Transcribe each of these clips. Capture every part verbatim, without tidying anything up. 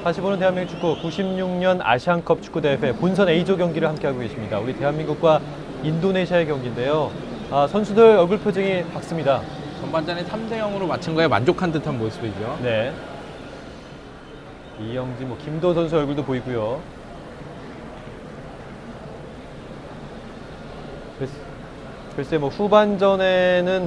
다시 보는 대한민국 축구 구십육 년 아시안컵 축구대회 본선 A조 경기를 함께하고 계십니다. 우리 대한민국과 인도네시아의 경기인데요. 아, 선수들 얼굴 표정이 밝습니다. 전반전에 삼 대 영으로 마친 거에 만족한 듯한 모습이죠. 네. 이영진, 뭐 김도 선수 얼굴도 보이고요. 글쎄, 글쎄 뭐 후반전에는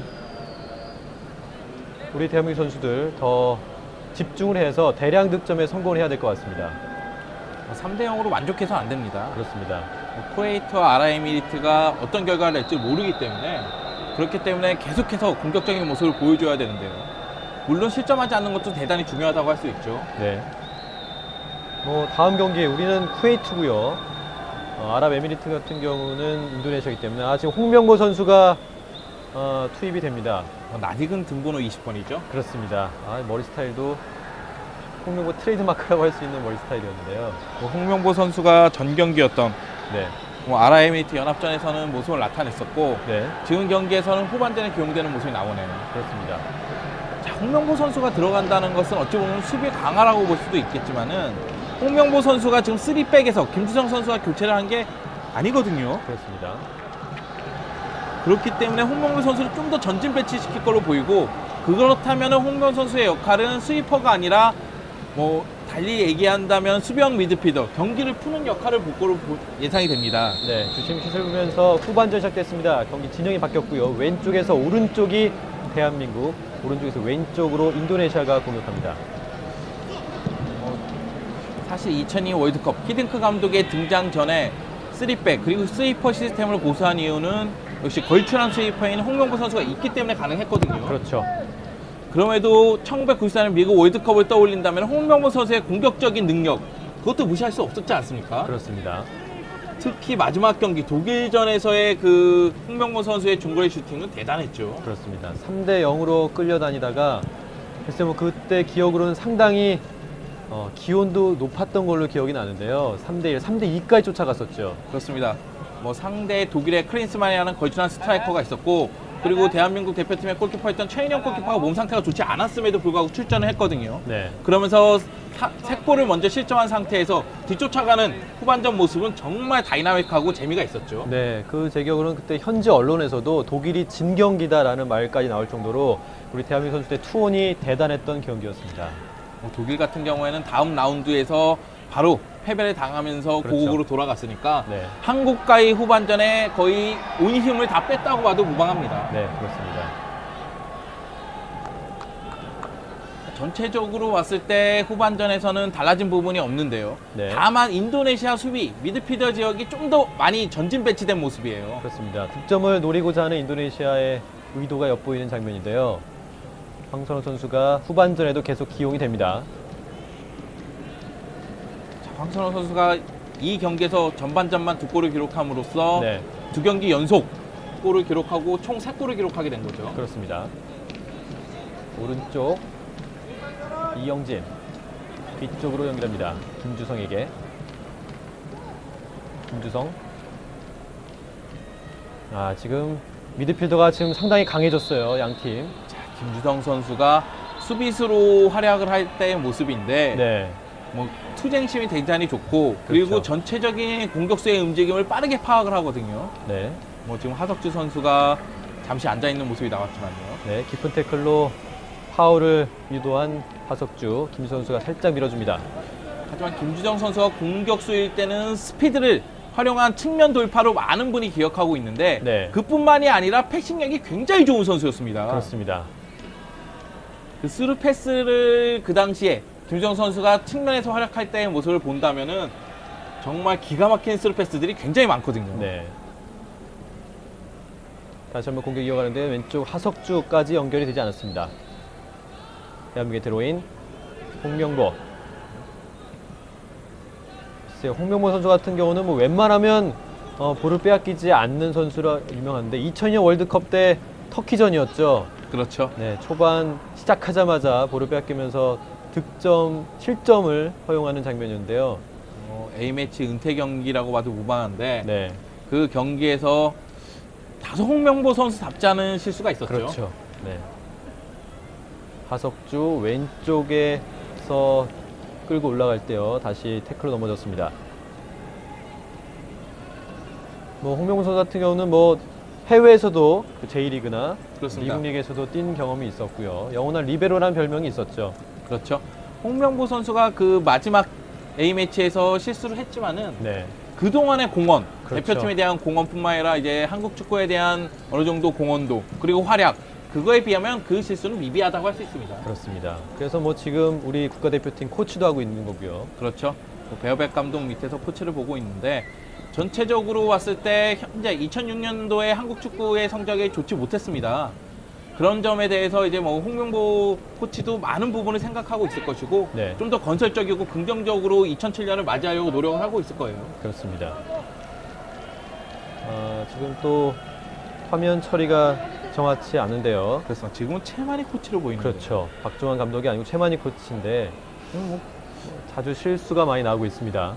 우리 대한민국 선수들 더 집중을 해서 대량 득점에 성공을 해야 될 것 같습니다. 삼 대 영으로 만족해서 안 됩니다. 그렇습니다. 쿠웨이트와 아랍에미리트가 어떤 결과를 낼지 모르기 때문에 그렇기 때문에 계속해서 공격적인 모습을 보여줘야 되는데요. 물론 실점하지 않는 것도 대단히 중요하다고 할 수 있죠. 네. 뭐 다음 경기에 우리는 쿠웨이트고요. 어, 아랍에미리트 같은 경우는 인도네시아이기 때문에 아, 지금 홍명보 선수가 어, 투입이 됩니다. 어, 낯익은 등번호 이십 번이죠. 그렇습니다. 아, 머리 스타일도 홍명보 트레이드마크라고 할 수 있는 머리 스타일이었는데요. 뭐 홍명보 선수가 전 경기였던 네. 뭐 아랍에미리트 연합전에서는 모습을 나타냈었고 네. 지금 경기에서는 후반전에 기용되는 모습이 나오네요. 그렇습니다. 자, 홍명보 선수가 들어간다는 것은 어찌 보면 수비 강화라고 볼 수도 있겠지만은 홍명보 선수가 지금 쓰리백에서 김주성 선수와 교체를 한 게 아니거든요. 그렇습니다. 그렇기 때문에 홍명보 선수를 좀 더 전진 배치시킬 걸로 보이고 그렇다면 홍명보 선수의 역할은 스위퍼가 아니라 뭐 달리 얘기한다면 수비형 미드필더 경기를 푸는 역할을 볼 거로 예상이 됩니다. 네, 주심 슛을 보면서 후반전 시작됐습니다. 경기 진영이 바뀌었고요. 왼쪽에서 오른쪽이 대한민국, 오른쪽에서 왼쪽으로 인도네시아가 공격합니다. 사실 이천이 월드컵 히딩크 감독의 등장 전에 쓰리백 그리고 스위퍼 시스템을 고수한 이유는 역시 걸출한 스위퍼인 홍명보 선수가 있기 때문에 가능했거든요. 그렇죠. 그럼에도 천구백구십사 년 미국 월드컵을 떠올린다면 홍명보 선수의 공격적인 능력 그것도 무시할 수 없었지 않습니까? 그렇습니다. 특히 마지막 경기 독일전에서의 그 홍명보 선수의 중거리 슈팅은 대단했죠. 그렇습니다. 삼 대 영으로 끌려다니다가 글쎄 뭐 그때 기억으로는 상당히 어, 기온도 높았던 걸로 기억이 나는데요. 삼 대 일, 삼 대 이까지 쫓아갔었죠. 그렇습니다. 뭐 상대 독일의 클린스만이라는 걸출한 스트라이커가 있었고 그리고 대한민국 대표팀의 골키퍼였던 최인영 골키퍼가 몸 상태가 좋지 않았음에도 불구하고 출전을 했거든요. 네. 그러면서 세 골을 먼저 실점한 상태에서 뒤쫓아가는 후반전 모습은 정말 다이나믹하고 재미가 있었죠. 네, 그 제 기억으로는 그때 현지 언론에서도 독일이 진 경기다라는 말까지 나올 정도로 우리 대한민국 선수들의 투혼이 대단했던 경기였습니다. 뭐 독일 같은 경우에는 다음 라운드에서 바로 패배를 당하면서 그렇죠. 고국으로 돌아갔으니까 네. 한국과의 후반전에 거의 온 힘을 다 뺐다고 봐도 무방합니다. 네, 그렇습니다. 전체적으로 봤을 때 후반전에서는 달라진 부분이 없는데요. 네. 다만 인도네시아 수비, 미드필더 지역이 좀 더 많이 전진 배치된 모습이에요. 그렇습니다. 득점을 노리고자 하는 인도네시아의 의도가 엿보이는 장면인데요. 황선우 선수가 후반전에도 계속 기용이 됩니다. 자, 황선호 선수가 이 경기에서 전반전만 두 골을 기록함으로써 네, 두 경기 연속 골을 기록하고 총 세 골을 기록하게 된 거죠. 그렇습니다. 오른쪽 이영진 뒤쪽으로 연결합니다. 김주성에게. 김주성. 아, 지금 미드필더가 지금 상당히 강해졌어요. 양 팀. 자, 김주성 선수가 수비수로 활약을 할 때의 모습인데 네, 뭐 투쟁심이 대단히 좋고 그리고 그렇죠. 전체적인 공격수의 움직임을 빠르게 파악을 하거든요. 네, 뭐 지금 하석주 선수가 잠시 앉아 있는 모습이 나왔지만요. 네. 깊은 태클로 파울을 유도한 하석주. 김 선수가 살짝 밀어줍니다. 하지만 김주정 선수가 공격수일 때는 스피드를 활용한 측면 돌파로 많은 분이 기억하고 있는데 네. 그뿐만이 아니라 패싱력이 굉장히 좋은 선수였습니다. 그렇습니다. 그 스루 패스를 그 당시에 김주정 선수가 측면에서 활약할 때의 모습을 본다면은 정말 기가 막힌 스루 패스들이 굉장히 많거든요. 네. 다시 한번 공격 이어가는데 왼쪽 하석주까지 연결이 되지 않았습니다. 대한민국의 드로인 홍명보. 글쎄요, 홍명보 선수 같은 경우는 뭐 웬만하면 어, 볼을 빼앗기지 않는 선수라 유명한데 이천이 년 월드컵 때 터키전이었죠. 그렇죠. 네, 초반 시작하자마자 볼을 빼앗기면서 득점, 실점을 허용하는 장면이었는데요. 어, A매치 은퇴 경기라고 봐도 무방한데 네, 그 경기에서 다소 홍명보 선수답지 않은 실수가 있었죠. 그렇죠. 네. 하석주 왼쪽에서 끌고 올라갈 때요. 다시 태클로 넘어졌습니다. 뭐 홍명보 선수 같은 경우는 뭐 해외에서도 그 제이리그나 그렇습니다. 미국 리그에서도 뛴 경험이 있었고요. 영원한 리베로라는 별명이 있었죠. 그렇죠. 홍명보 선수가 그 마지막 A매치에서 실수를 했지만은 네. 그동안의 공헌, 그렇죠. 대표팀에 대한 공헌뿐만 아니라 이제 한국 축구에 대한 어느 정도 공헌도 그리고 활약, 그거에 비하면 그 실수는 미비하다고 할 수 있습니다. 그렇습니다. 그래서 뭐 지금 우리 국가대표팀 코치도 하고 있는 거고요. 그렇죠. 뭐 베어백 감독 밑에서 코치를 보고 있는데 전체적으로 봤을 때 현재 이천육 년도에 한국 축구의 성적이 좋지 못했습니다. 그런 점에 대해서 이제 뭐 홍명보 코치도 많은 부분을 생각하고 있을 것이고 네. 좀 더 건설적이고 긍정적으로 이천칠 년을 맞이하려고 노력을 하고 있을 거예요. 그렇습니다. 아, 지금 또 화면 처리가 정확치 않은데요. 그래서 지금은 최만희 코치로 보이는 거예요. 그렇죠. 박종환 감독이 아니고 최만희 코치인데 음, 뭐, 자주 실수가 많이 나오고 있습니다.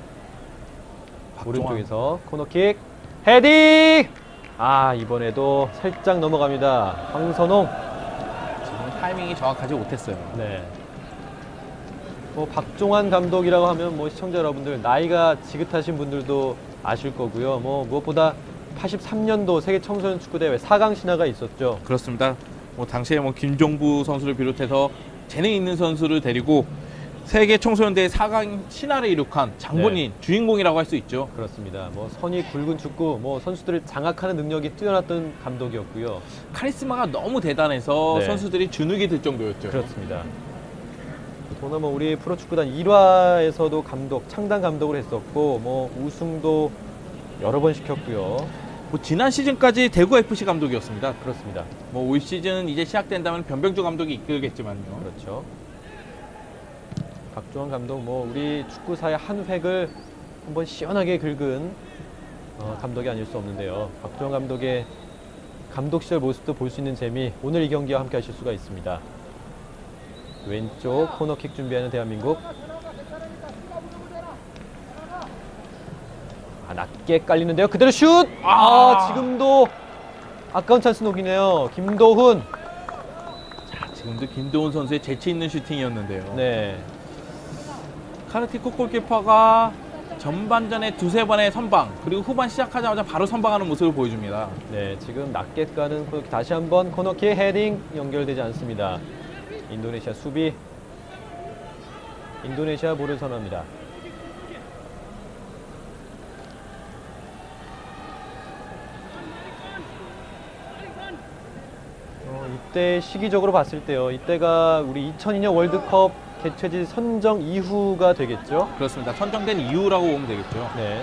박종환. 오른쪽에서 코너킥 헤딩! 아, 이번에도 살짝 넘어갑니다. 황선홍. 지금 타이밍이 정확하지 못했어요. 네. 뭐 박종환 감독이라고 하면 뭐 시청자 여러분들 나이가 지긋하신 분들도 아실 거고요. 뭐 무엇보다 팔십삼 년도 세계 청소년 축구 대회 사 강 신화가 있었죠. 그렇습니다. 뭐 당시에 뭐 김종부 선수를 비롯해서 재능 있는 선수를 데리고 세계 청소년 대회 사 강 신화를 이룩한 장본인 네. 주인공이라고 할 수 있죠. 그렇습니다. 뭐 선이 굵은 축구, 뭐 선수들을 장악하는 능력이 뛰어났던 감독이었고요. 카리스마가 너무 대단해서 네. 선수들이 주눅이 들 정도였죠. 그렇습니다. 더나 뭐 우리 프로축구단 일 화에서도 감독, 창단 감독을 했었고 뭐 우승도 여러 번 시켰고요. 뭐 지난 시즌까지 대구 에프씨 감독이었습니다. 그렇습니다. 뭐 올 시즌 이제 시작된다면 변병주 감독이 이끌겠지만요. 그렇죠. 박종환 감독 뭐 우리 축구사의 한 획을 한번 시원하게 긁은 어, 감독이 아닐 수 없는데요. 박종환 감독의 감독 시절 모습도 볼 수 있는 재미 오늘 이 경기와 함께 하실 수가 있습니다. 왼쪽 코너킥 준비하는 대한민국. 아, 낮게 깔리는데요. 그대로 슛! 아, 아. 지금도 아까운 찬스 녹이네요. 김도훈. 자, 지금도 김도훈 선수의 재치 있는 슈팅이었는데요. 네. 카르티코 골키퍼가 전반전에 두세 번의 선방 그리고 후반 시작하자마자 바로 선방하는 모습을 보여줍니다. 네, 지금 낮게 가는 코너킥 다시 한번 코너킥 헤딩 연결되지 않습니다. 인도네시아 수비. 인도네시아 볼을 선언합니다. 어, 이때 시기적으로 봤을 때요. 이때가 우리 이천이 년 월드컵 개최지 선정 이후가 되겠죠. 그렇습니다. 선정된 이유라고 보면 되겠죠. 네.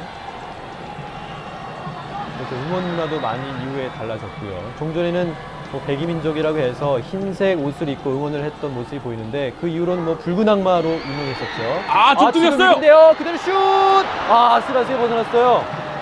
그래서 응원 문화도 많이 이후에 달라졌고요. 종전에는 뭐 백이민족이라고 해서 흰색 옷을 입고 응원을 했던 모습이 보이는데 그 이후로는 뭐 붉은 악마로 유명했었죠. 아, 좀 뚫렸어요. 근데요, 그대로 슛! 아, 스라스에 벗어났어요.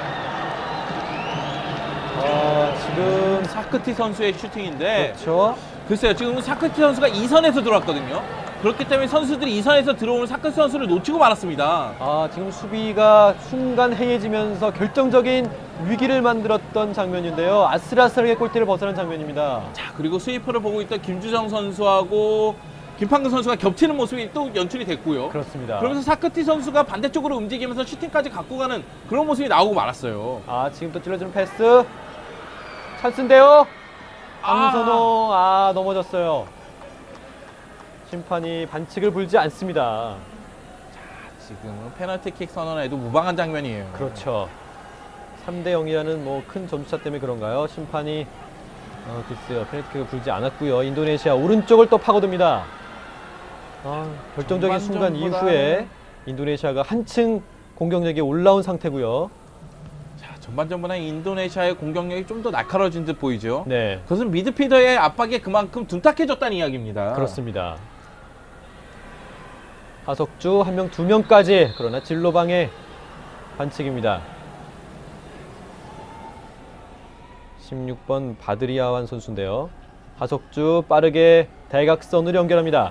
아, 지금 사크티 선수의 슈팅인데 그렇죠. 글쎄요. 지금 사크티 선수가 이 선에서 들어왔거든요. 그렇기 때문에 선수들이 이 선에서 들어오는 사크티 선수를 놓치고 말았습니다. 아, 지금 수비가 순간 해이해지면서 결정적인 위기를 만들었던 장면인데요. 아슬아슬하게 골대를 벗어난 장면입니다. 자, 그리고 스위퍼를 보고 있던 김주정 선수하고 김판근 선수가 겹치는 모습이 또 연출이 됐고요. 그렇습니다. 그러면서 사크티 선수가 반대쪽으로 움직이면서 슈팅까지 갖고 가는 그런 모습이 나오고 말았어요. 아, 지금 또 찔러주는 패스. 찬스인데요. 황선홍, 아, 넘어졌어요. 심판이 반칙을 불지 않습니다. 지금 페널티킥 선언에도 무방한 장면이에요. 그렇죠. 삼 대 영이라는 뭐 큰 점수차 때문에 그런가요? 심판이 어, 글쎄요. 페널티킥을 불지 않았고요. 인도네시아 오른쪽을 또 파고듭니다. 아, 결정적인 순간 전반전보다는- 이후에 인도네시아가 한층 공격력이 올라온 상태고요. 자, 전반전보다 인도네시아의 공격력이 좀 더 날카로워진 듯 보이죠. 네, 그것은 미드필더의 압박에 그만큼 둔탁해졌다는 이야기입니다. 그렇습니다. 하석주 한 명, 두 명까지 그러나 진로방의 반칙입니다. 십육 번 바드리아완 선수인데요. 하석주 빠르게 대각선으로 연결합니다.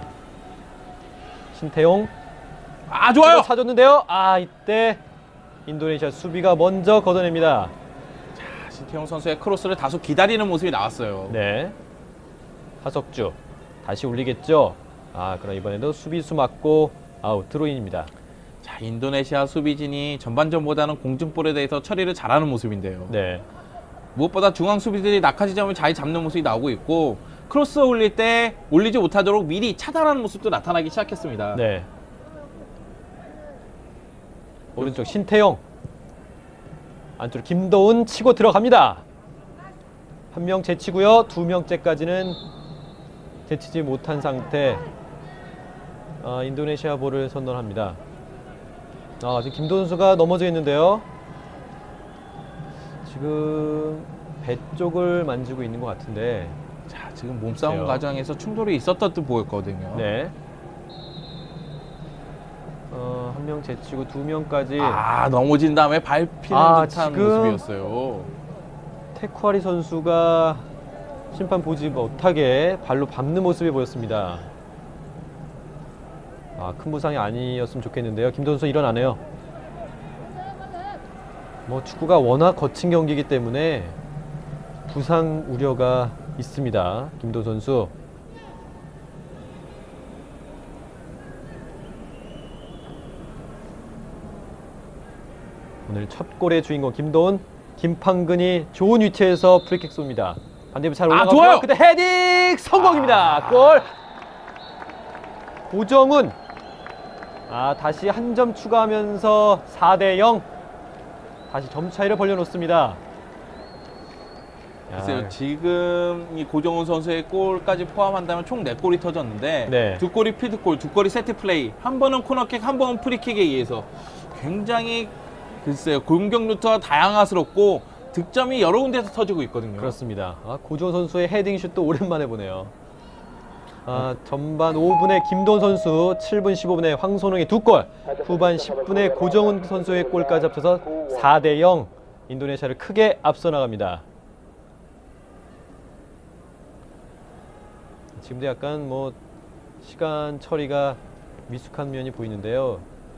신태용 아, 좋아요. 사줬는데요. 아, 이때 인도네시아 수비가 먼저 걷어냅니다. 자, 신태용 선수의 크로스를 다소 기다리는 모습이 나왔어요. 네, 하석주 다시 올리겠죠. 아, 그럼 이번에도 수비수 맞고 아웃, 드로인입니다. 자, 인도네시아 수비진이 전반전보다는 공중볼에 대해서 처리를 잘하는 모습인데요. 네. 무엇보다 중앙 수비들이 낙하 지점을 잘 잡는 모습이 나오고 있고 크로스 올릴 때 올리지 못하도록 미리 차단하는 모습도 나타나기 시작했습니다. 네. 오른쪽 신태용. 안쪽으로 김도훈 치고 들어갑니다. 한 명 제치고요. 두 명째까지는 제치지 못한 상태. 아, 인도네시아 볼을 선언합니다. 아, 지금 김도훈 선수가 넘어져 있는데요. 지금 배 쪽을 만지고 있는 것 같은데. 자, 지금 몸싸움 글쎄요. 과정에서 충돌이 있었던 듯 보였거든요. 네. 어, 한 명 제치고 두 명까지. 아, 넘어진 다음에 밟히는 아, 듯한 지금 모습이었어요. 테쿠아리 선수가 심판 보지 못하게 발로 밟는 모습이 보였습니다. 아, 큰 부상이 아니었으면 좋겠는데요. 김도훈 선수 일어나네요. 뭐 축구가 워낙 거친 경기이기 때문에 부상 우려가 있습니다. 김도훈 선수. 오늘 첫 골의 주인공 김도훈. 김판근이 좋은 위치에서 프리킥 쏩니다. 반대편 잘 올라가고요. 좋아요. 그때 헤딩 성공입니다. 아. 골. 고정훈. 아, 다시 한 점 추가하면서 사 대 영. 다시 점 차이를 벌려놓습니다. 글쎄요, 지금 이 고정훈 선수의 골까지 포함한다면 총 네 골이 터졌는데 네. 두 골이 필드골, 두 골이 세트플레이, 한 번은 코너킥, 한 번은 프리킥에 의해서 굉장히 글쎄요, 공격 루트가 다양화스럽고 득점이 여러 군데서 터지고 있거든요. 그렇습니다. 아, 고정훈 선수의 헤딩슛도 오랜만에 보네요. 아, 전반 오 분에 김도훈 선수, 칠 분 십오 분에 황선홍의 두 골, 후반 십 분에 고정훈 선수의 골까지 합쳐서 사 대 영. 인도네시아를 크게 앞서 나갑니다. 지금도 약간 뭐 시간 처리가 미숙한 면이 보이는데요.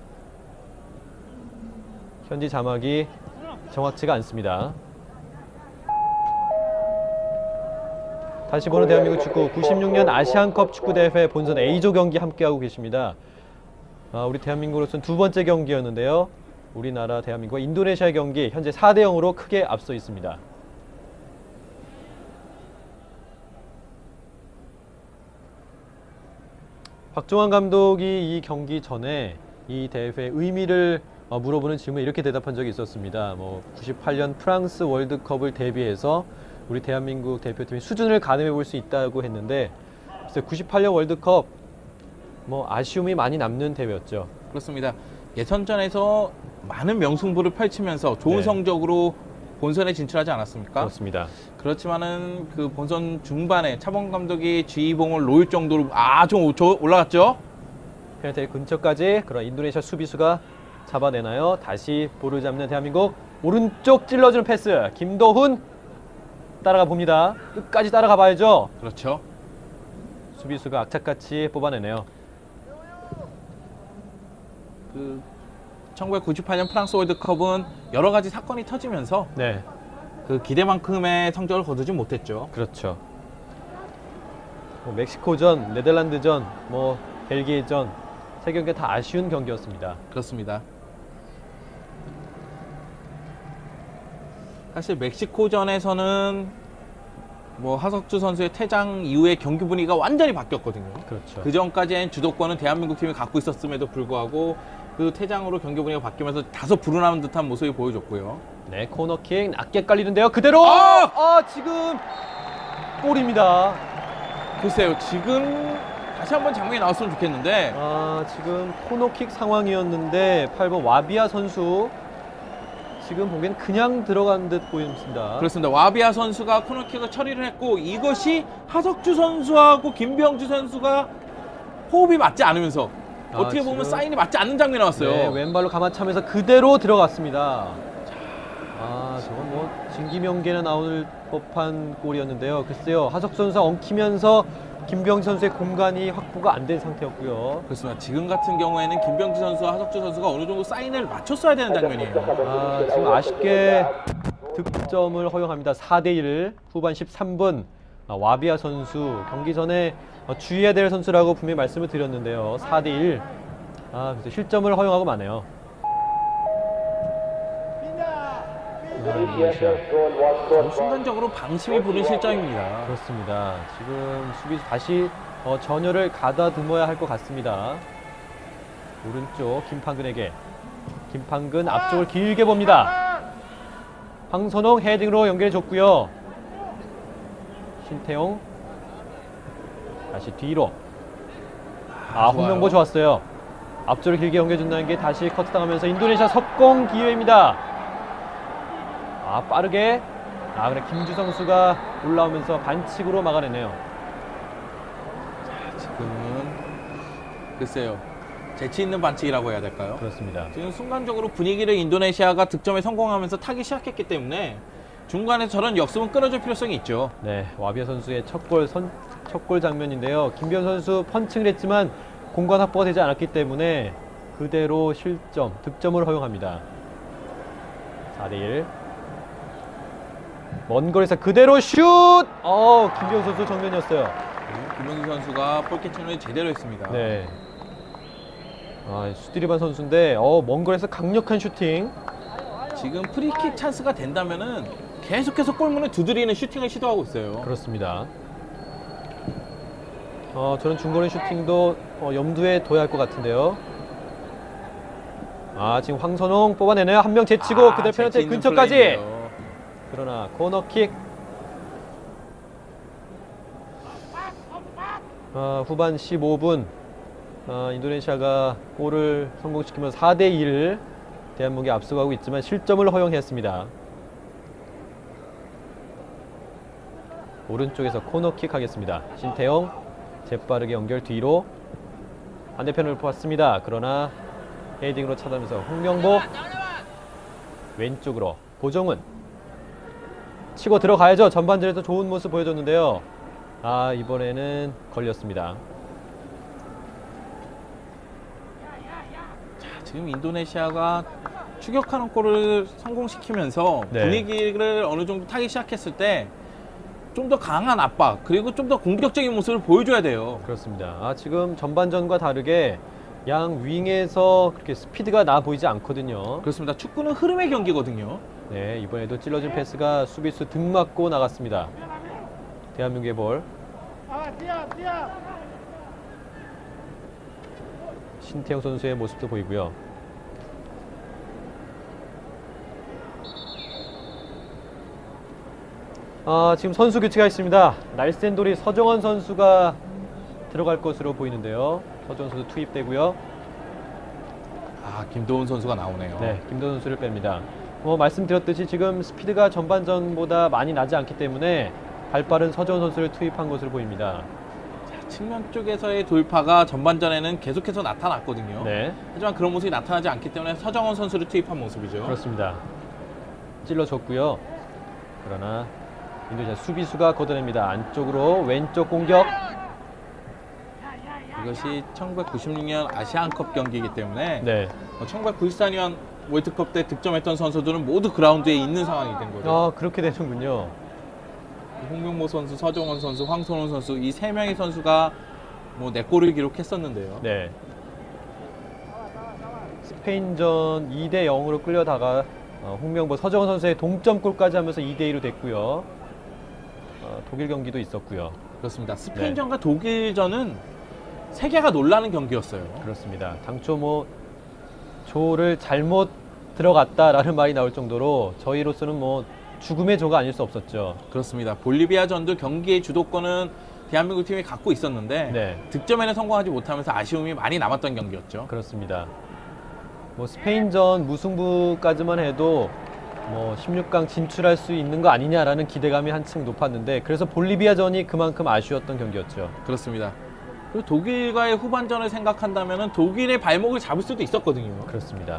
현지 자막이 정확치가 않습니다. 다시 보는 대한민국 축구, 구십육 년 아시안컵 축구대회 본선 A조 경기 함께하고 계십니다. 아, 우리 대한민국으로서는 두 번째 경기였는데요. 우리나라 대한민국과 인도네시아 경기 현재 사 대 영으로 크게 앞서 있습니다. 박종환 감독이 이 경기 전에 이 대회의 의미를 어, 물어보는 질문에 이렇게 대답한 적이 있었습니다. 뭐 구십팔 년 프랑스 월드컵을 대비해서 우리 대한민국 대표팀의 수준을 가늠해 볼 수 있다고 했는데, 글쎄 구십팔 년 월드컵 뭐 아쉬움이 많이 남는 대회였죠. 그렇습니다. 예선전에서 많은 명승부를 펼치면서 좋은 네. 성적으로 본선에 진출하지 않았습니까? 그렇습니다. 그렇지만은 그 본선 중반에 차범 감독이 지휘봉을 놓을 정도로 아주 올라갔죠? 페널티 근처까지 그런 인도네시아 수비수가 잡아내나요? 다시 볼을 잡는 대한민국. 오른쪽 찔러주는 패스. 김도훈 따라가 봅니다. 끝까지 따라가 봐야죠. 그렇죠. 수비수가 악착같이 뽑아내네요. 그 천구백구십팔 년 프랑스 월드컵은 여러 가지 사건이 터지면서 네, 그 기대만큼의 성적을 거두지 못했죠. 그렇죠. 뭐 멕시코전, 네덜란드전, 뭐 벨기에전 세 경기가 다 아쉬운 경기였습니다. 그렇습니다. 사실 멕시코전에서는 뭐 하석주 선수의 퇴장 이후에 경기 분위기가 완전히 바뀌었거든요. 그렇죠. 그 전까지는 주도권은 대한민국 팀이 갖고 있었음에도 불구하고 그 퇴장으로 경기 분위기가 바뀌면서 다소 불운한 듯한 모습이 보여줬고요. 네, 코너킥 낮게 깔리는데요. 그대로! 아! 아, 지금 골입니다. 글쎄요, 지금 다시 한번 장면이 나왔으면 좋겠는데 아, 지금 코너킥 상황이었는데 팔 번 와비아 선수 지금 보기엔 그냥 들어간 듯 보입니다. 그렇습니다. 와비아 선수가 코너킥을 처리를 했고 이것이 하석주 선수하고 김병주 선수가 호흡이 맞지 않으면서 아, 어떻게 보면 지금- 사인이 맞지 않는 장면이 나왔어요. 네, 왼발로 가마차면서 그대로 들어갔습니다. 아, 저건 뭐 진기명계나 나올 법한 골이었는데요. 글쎄요, 하석 선수가 엉키면서 김병지 선수의 공간이 확보가 안 된 상태였고요. 그렇습니다. 지금 같은 경우에는 김병지 선수와 하석주 선수가 어느 정도 사인을 맞췄어야 되는 장면이에요. 아, 지금 아쉽게 득점을 허용합니다. 사 대 일, 후반 십삼 분. 아, 와비아 선수 경기 전에 어, 주의해야 될 선수라고 분명히 말씀을 드렸는데요. 사 대 일. 아, 그래서 실점을 허용하고 마네요. 아, 인도네시아. 뭐 순간적으로 방심이 부른 실점입니다. 그렇습니다. 지금 수비 다시 어, 전열을 가다듬어야 할 것 같습니다. 오른쪽 김판근에게. 김판근 앞쪽을 길게 봅니다. 황선홍 헤딩으로 연결해 줬고요. 신태용 다시 뒤로. 아, 좋아요. 홍명보 좋았어요. 앞쪽을 길게 연결해 준다는 게 다시 커트당하면서 인도네시아 석공 기회입니다. 아, 빠르게. 아, 그래 김주성 선수가 올라오면서 반칙으로 막아내네요. 지금은 글쎄요, 재치 있는 반칙이라고 해야 될까요? 그렇습니다. 지금 순간적으로 분위기를 인도네시아가 득점에 성공하면서 타기 시작했기 때문에 중간에 저런 역습은 끊어줄 필요성이 있죠. 네, 와비아 선수의 첫골 선, 첫골 장면인데요. 김비현 선수 펀칭을 했지만 공간 확보가 되지 않았기 때문에 그대로 실점, 득점을 허용합니다. 사 대 일. 먼 거리에서 그대로 슛! 어, 김비현 선수 정면이었어요. 김명수 선수가 볼캐치를 제대로 했습니다. 네. 아, 수디리반 선수인데 어, 먼 거리에서 강력한 슈팅. 지금 프리킥 찬스가 된다면은 계속해서 골문을 두드리는 슈팅을 시도하고 있어요. 그렇습니다. 어, 저는 중거리 슈팅도 어, 염두에 둬야 할 것 같은데요. 아, 지금 황선홍 뽑아내네요. 한 명 제치고 아, 그대 재치 페널티 있는 근처까지. 플레이네요. 그러나 코너킥. 아, 후반 십오 분 아, 인도네시아가 골을 성공시키면서 사 대 일 대한민국이 앞서가고 있지만 실점을 허용했습니다. 오른쪽에서 코너킥 하겠습니다. 신태용 재빠르게 연결 뒤로 반대편을 보았습니다. 그러나 헤딩으로 차단하면서 홍명보 왼쪽으로 고정은 치고 들어가야죠. 전반전에도 좋은 모습 보여줬는데요. 아, 이번에는 걸렸습니다. 자, 지금 인도네시아가 추격하는 골을 성공시키면서 네. 분위기를 어느 정도 타기 시작했을 때 좀 더 강한 압박, 그리고 좀 더 공격적인 모습을 보여줘야 돼요. 그렇습니다. 아, 지금 전반전과 다르게 양 윙에서 그렇게 스피드가 나 보이지 않거든요. 그렇습니다. 축구는 흐름의 경기거든요. 네, 이번에도 찔러진 패스가 수비수 등 맞고 나갔습니다. 대한민국의 볼. 신태용 선수의 모습도 보이고요. 아, 지금 선수 교체가 있습니다. 날쌘돌이 서정원 선수가 들어갈 것으로 보이는데요. 서정원 선수 투입되고요. 아, 김도훈 선수가 나오네요. 네, 김도훈 선수를 뺍니다. 뭐 말씀드렸듯이 지금 스피드가 전반전보다 많이 나지 않기 때문에 발빠른 서정원 선수를 투입한 것으로 보입니다. 자, 측면 쪽에서의 돌파가 전반전에는 계속해서 나타났거든요. 네, 하지만 그런 모습이 나타나지 않기 때문에 서정원 선수를 투입한 모습이죠. 그렇습니다. 찔러줬고요. 그러나 인도네시아 수비수가 걷어냅니다. 안쪽으로 왼쪽 공격. 이것이 천구백구십육 년 아시안컵 경기이기 때문에 네, 천구백구십사 년 월드컵 때 득점했던 선수들은 모두 그라운드에 있는 상황이 된 거죠. 아, 그렇게 되는군요. 홍명보 선수, 서정원 선수, 황선홍 선수 이 세 명의 선수가 뭐 네 골을 기록했었는데요. 네. 스페인전 이 대 영으로 끌려다가 어, 홍명보, 서정원 선수의 동점골까지 하면서 이 대 이로 됐고요. 어, 독일 경기도 있었고요. 그렇습니다. 스페인전과 독일전은 세계가 놀라는 경기였어요. 그렇습니다. 당초 뭐 조를 잘못 들어갔다라는 말이 나올 정도로 저희로서는 뭐 죽음의 조가 아닐 수 없었죠. 그렇습니다. 볼리비아전도 경기의 주도권은 대한민국 팀이 갖고 있었는데 네, 득점에는 성공하지 못하면서 아쉬움이 많이 남았던 경기였죠. 그렇습니다. 뭐 스페인전 무승부까지만 해도 뭐 십육 강 진출할 수 있는 거 아니냐라는 기대감이 한층 높았는데 그래서 볼리비아전이 그만큼 아쉬웠던 경기였죠. 그렇습니다. 그리고 독일과의 후반전을 생각한다면 독일의 발목을 잡을 수도 있었거든요. 그렇습니다.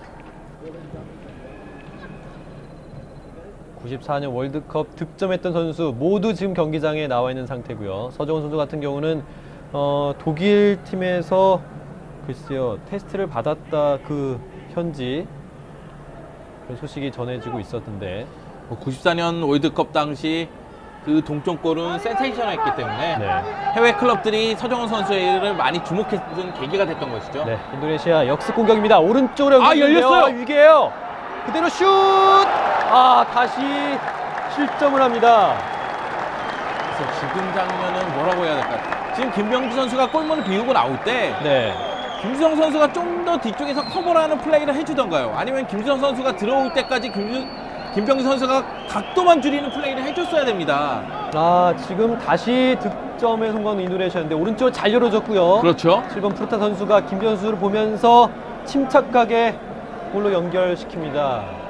구십사 년 월드컵 득점했던 선수 모두 지금 경기장에 나와 있는 상태고요. 서정원 선수 같은 경우는 어, 독일 팀에서 글쎄요 테스트를 받았다 그 현지 그런 소식이 전해지고 있었던데 구십사 년 월드컵 당시 그 동점골은 센세이션했기 때문에 네. 해외 클럽들이 서정원 선수를 많이 주목했던 계기가 됐던 것이죠. 네, 인도네시아 역습 공격입니다. 오른쪽으로 아, 열렸어요. 아, 위기에요. 그대로 슛! 아, 다시 실점을 합니다. 그래서 지금 장면은 뭐라고 해야 될까요? 지금 김병지 선수가 골문을 비우고 나올 때 네. 김주성 선수가 좀 더 뒤쪽에서 커버를 하는 플레이를 해주던가요? 아니면 김주성 선수가 들어올 때까지 김주, 김병지 선수가 각도만 줄이는 플레이를 해줬어야 됩니다. 아, 지금 다시 득점에 성공한 인도네시아인데 오른쪽 잘 열어줬고요. 그렇죠. 칠 번 프루타 선수가 김 선수를 보면서 침착하게 골로 연결시킵니다.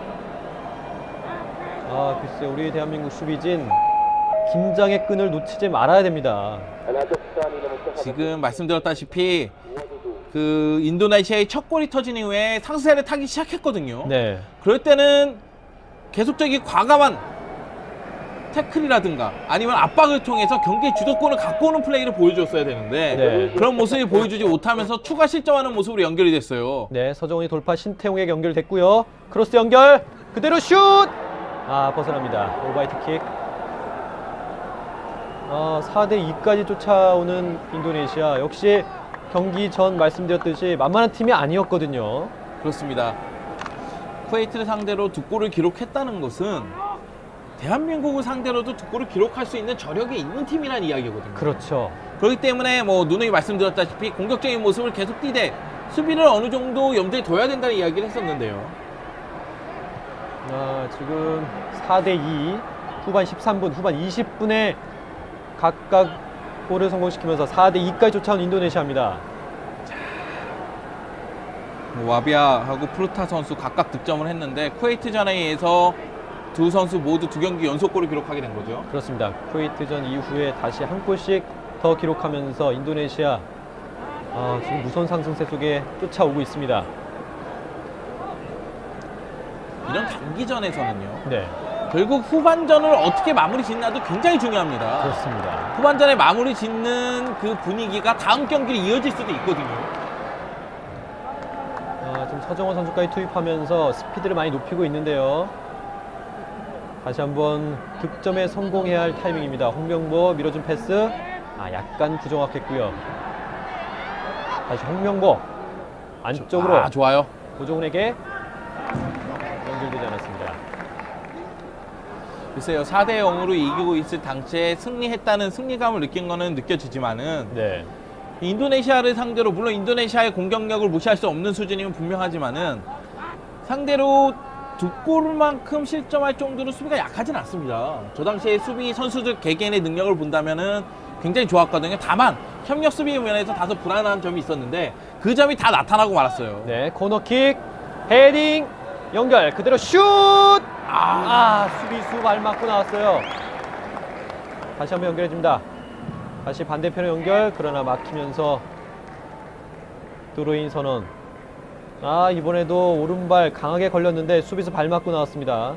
아, 글쎄 우리 대한민국 수비진 긴장의 끈을 놓치지 말아야 됩니다. 지금 말씀드렸다시피 그 인도네시아의 첫 골이 터진 이후에 상세를 타기 시작했거든요. 네. 그럴 때는 계속적인 과감한 태클이라든가 아니면 압박을 통해서 경기의 주도권을 갖고 오는 플레이를 보여줬어야 되는데 네. 그런 모습을 보여주지 못하면서 추가 실점하는 모습으로 연결이 됐어요. 네, 서정훈이 돌파 신태용에게 연결됐고요. 크로스 연결 그대로 슛! 아, 벗어납니다. 오바이트 킥. 아, 사 대 이까지 쫓아오는 인도네시아. 역시 경기 전 말씀드렸듯이 만만한 팀이 아니었거든요. 그렇습니다. 쿠웨이트를 상대로 두 골을 기록했다는 것은 대한민국을 상대로도 두 골을 기록할 수 있는 저력이 있는 팀이라는 이야기거든요. 그렇죠. 그렇기 때문에 뭐 누누이 말씀드렸다시피 공격적인 모습을 계속 띠되 수비를 어느 정도 염두에 둬야 된다는 이야기를 했었는데요. 아, 지금 사 대 이, 후반 십삼 분, 후반 이십 분에 각각 골을 성공시키면서 사 대 이까지 쫓아온 인도네시아입니다. 뭐 와비아하고 프루타 선수 각각 득점을 했는데 쿠웨이트전에 의해서 두 선수 모두 두 경기 연속골을 기록하게 된 거죠. 그렇습니다. 쿠웨이트전 이후에 다시 한 골씩 더 기록하면서 인도네시아 아, 지금 무서운 상승세 속에 쫓아오고 있습니다. 이런 단기전에서는요. 네, 결국 후반전을 어떻게 마무리 짓나도 굉장히 중요합니다. 그렇습니다. 후반전에 마무리 짓는 그 분위기가 다음 경기로 이어질 수도 있거든요. 아, 지금 서정원 선수까지 투입하면서 스피드를 많이 높이고 있는데요. 다시 한번 득점에 성공해야 할 타이밍입니다. 홍명보 밀어준 패스. 아, 약간 부정확했고요. 다시 홍명보 안쪽으로 아, 좋아요. 고종훈에게 연결되지 않았습니다. 글쎄요, 사 대 영으로 이기고 있을 당시에 승리했다는 승리감을 느낀 거는 느껴지지만은 네, 인도네시아를 상대로 물론 인도네시아의 공격력을 무시할 수 없는 수준이면 분명하지만은 상대로 두 골만큼 실점할 정도로 수비가 약하진 않습니다. 저 당시에 수비 선수들 개개인의 능력을 본다면은 굉장히 좋았거든요. 다만 협력 수비 면에서 다소 불안한 점이 있었는데 그 점이 다 나타나고 말았어요. 네, 코너킥, 헤딩, 연결 그대로 슛! 아, 아 수비수 발 맞고 나왔어요. 다시 한번 연결해줍니다. 다시 반대편에 연결, 그러나 막히면서 드로인 선언. 아, 이번에도 오른발 강하게 걸렸는데 수비수 발 맞고 나왔습니다.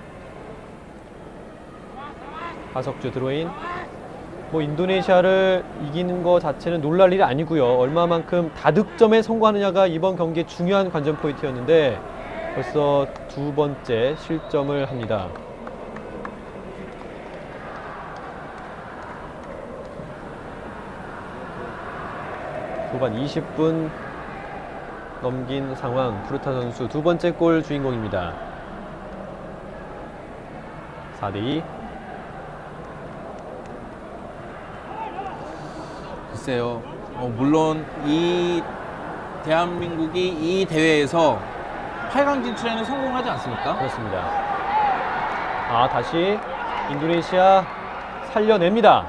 하석주 드로인. 뭐 인도네시아를 이기는 것 자체는 놀랄 일이 아니고요. 얼마만큼 다득점에 성공하느냐가 이번 경기의 중요한 관전 포인트였는데 벌써 두 번째 실점을 합니다. 후반 이십 분 넘긴 상황. 프루타 선수 두 번째 골 주인공입니다. 사 대 이. 글쎄요. 어, 물론 이 대한민국이 이 대회에서 팔 강 진출에는 성공하지 않습니까? 그렇습니다. 아, 다시 인도네시아 살려냅니다.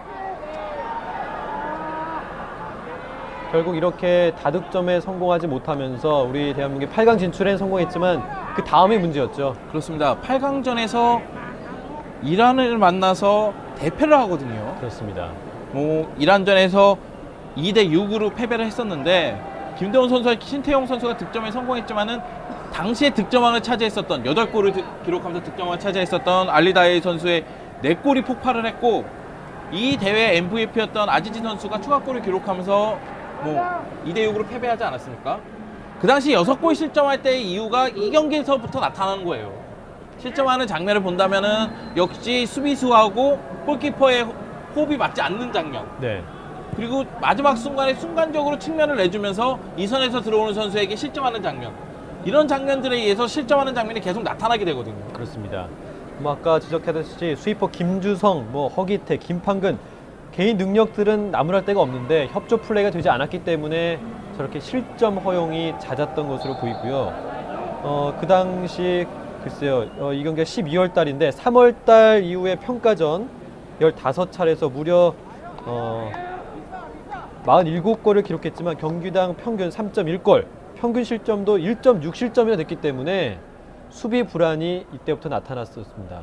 결국 이렇게 다득점에 성공하지 못하면서 우리 대한민국이 팔 강 진출에 성공했지만 그 다음이 문제였죠. 그렇습니다. 팔 강전에서 이란을 만나서 대패를 하거든요. 그렇습니다. 뭐 이란전에서 이 대 육으로 패배를 했었는데 김대원 선수와 신태용 선수가 득점에 성공했지만은 당시에 득점왕을 차지했었던 여덟 골을 기록하면서 득점왕을 차지했었던 알리다이 선수의 네 골이 폭발을 했고 이 대회 엠브이피였던 아지지 선수가 추가골을 기록하면서 뭐 이 대 육으로 패배하지 않았습니까? 그 당시 여섯 골 실점할 때의 이유가 이 경기에서부터 나타나는 거예요. 실점하는 장면을 본다면은 역시 수비수하고 골키퍼의 호흡이 맞지 않는 장면. 네. 그리고 마지막 순간에 순간적으로 측면을 내주면서 이 선에서 들어오는 선수에게 실점하는 장면. 이런 장면들에 의해서 실점하는 장면이 계속 나타나게 되거든요. 그렇습니다. 뭐 아까 지적하듯이 스위퍼 김주성, 뭐 허기태, 김판근 개인 능력들은 나무랄 데가 없는데 협조 플레이가 되지 않았기 때문에 저렇게 실점 허용이 잦았던 것으로 보이고요. 어, 그 당시 글쎄요, 어, 이 경기가 십이월 달인데 삼월 달 이후에 평가전 열다섯 차례에서 무려 어, 사십칠 골을 기록했지만 경기당 평균 삼 점 일 골, 평균 실점도 일 점 육 실점이나 됐기 때문에 수비 불안이 이때부터 나타났었습니다.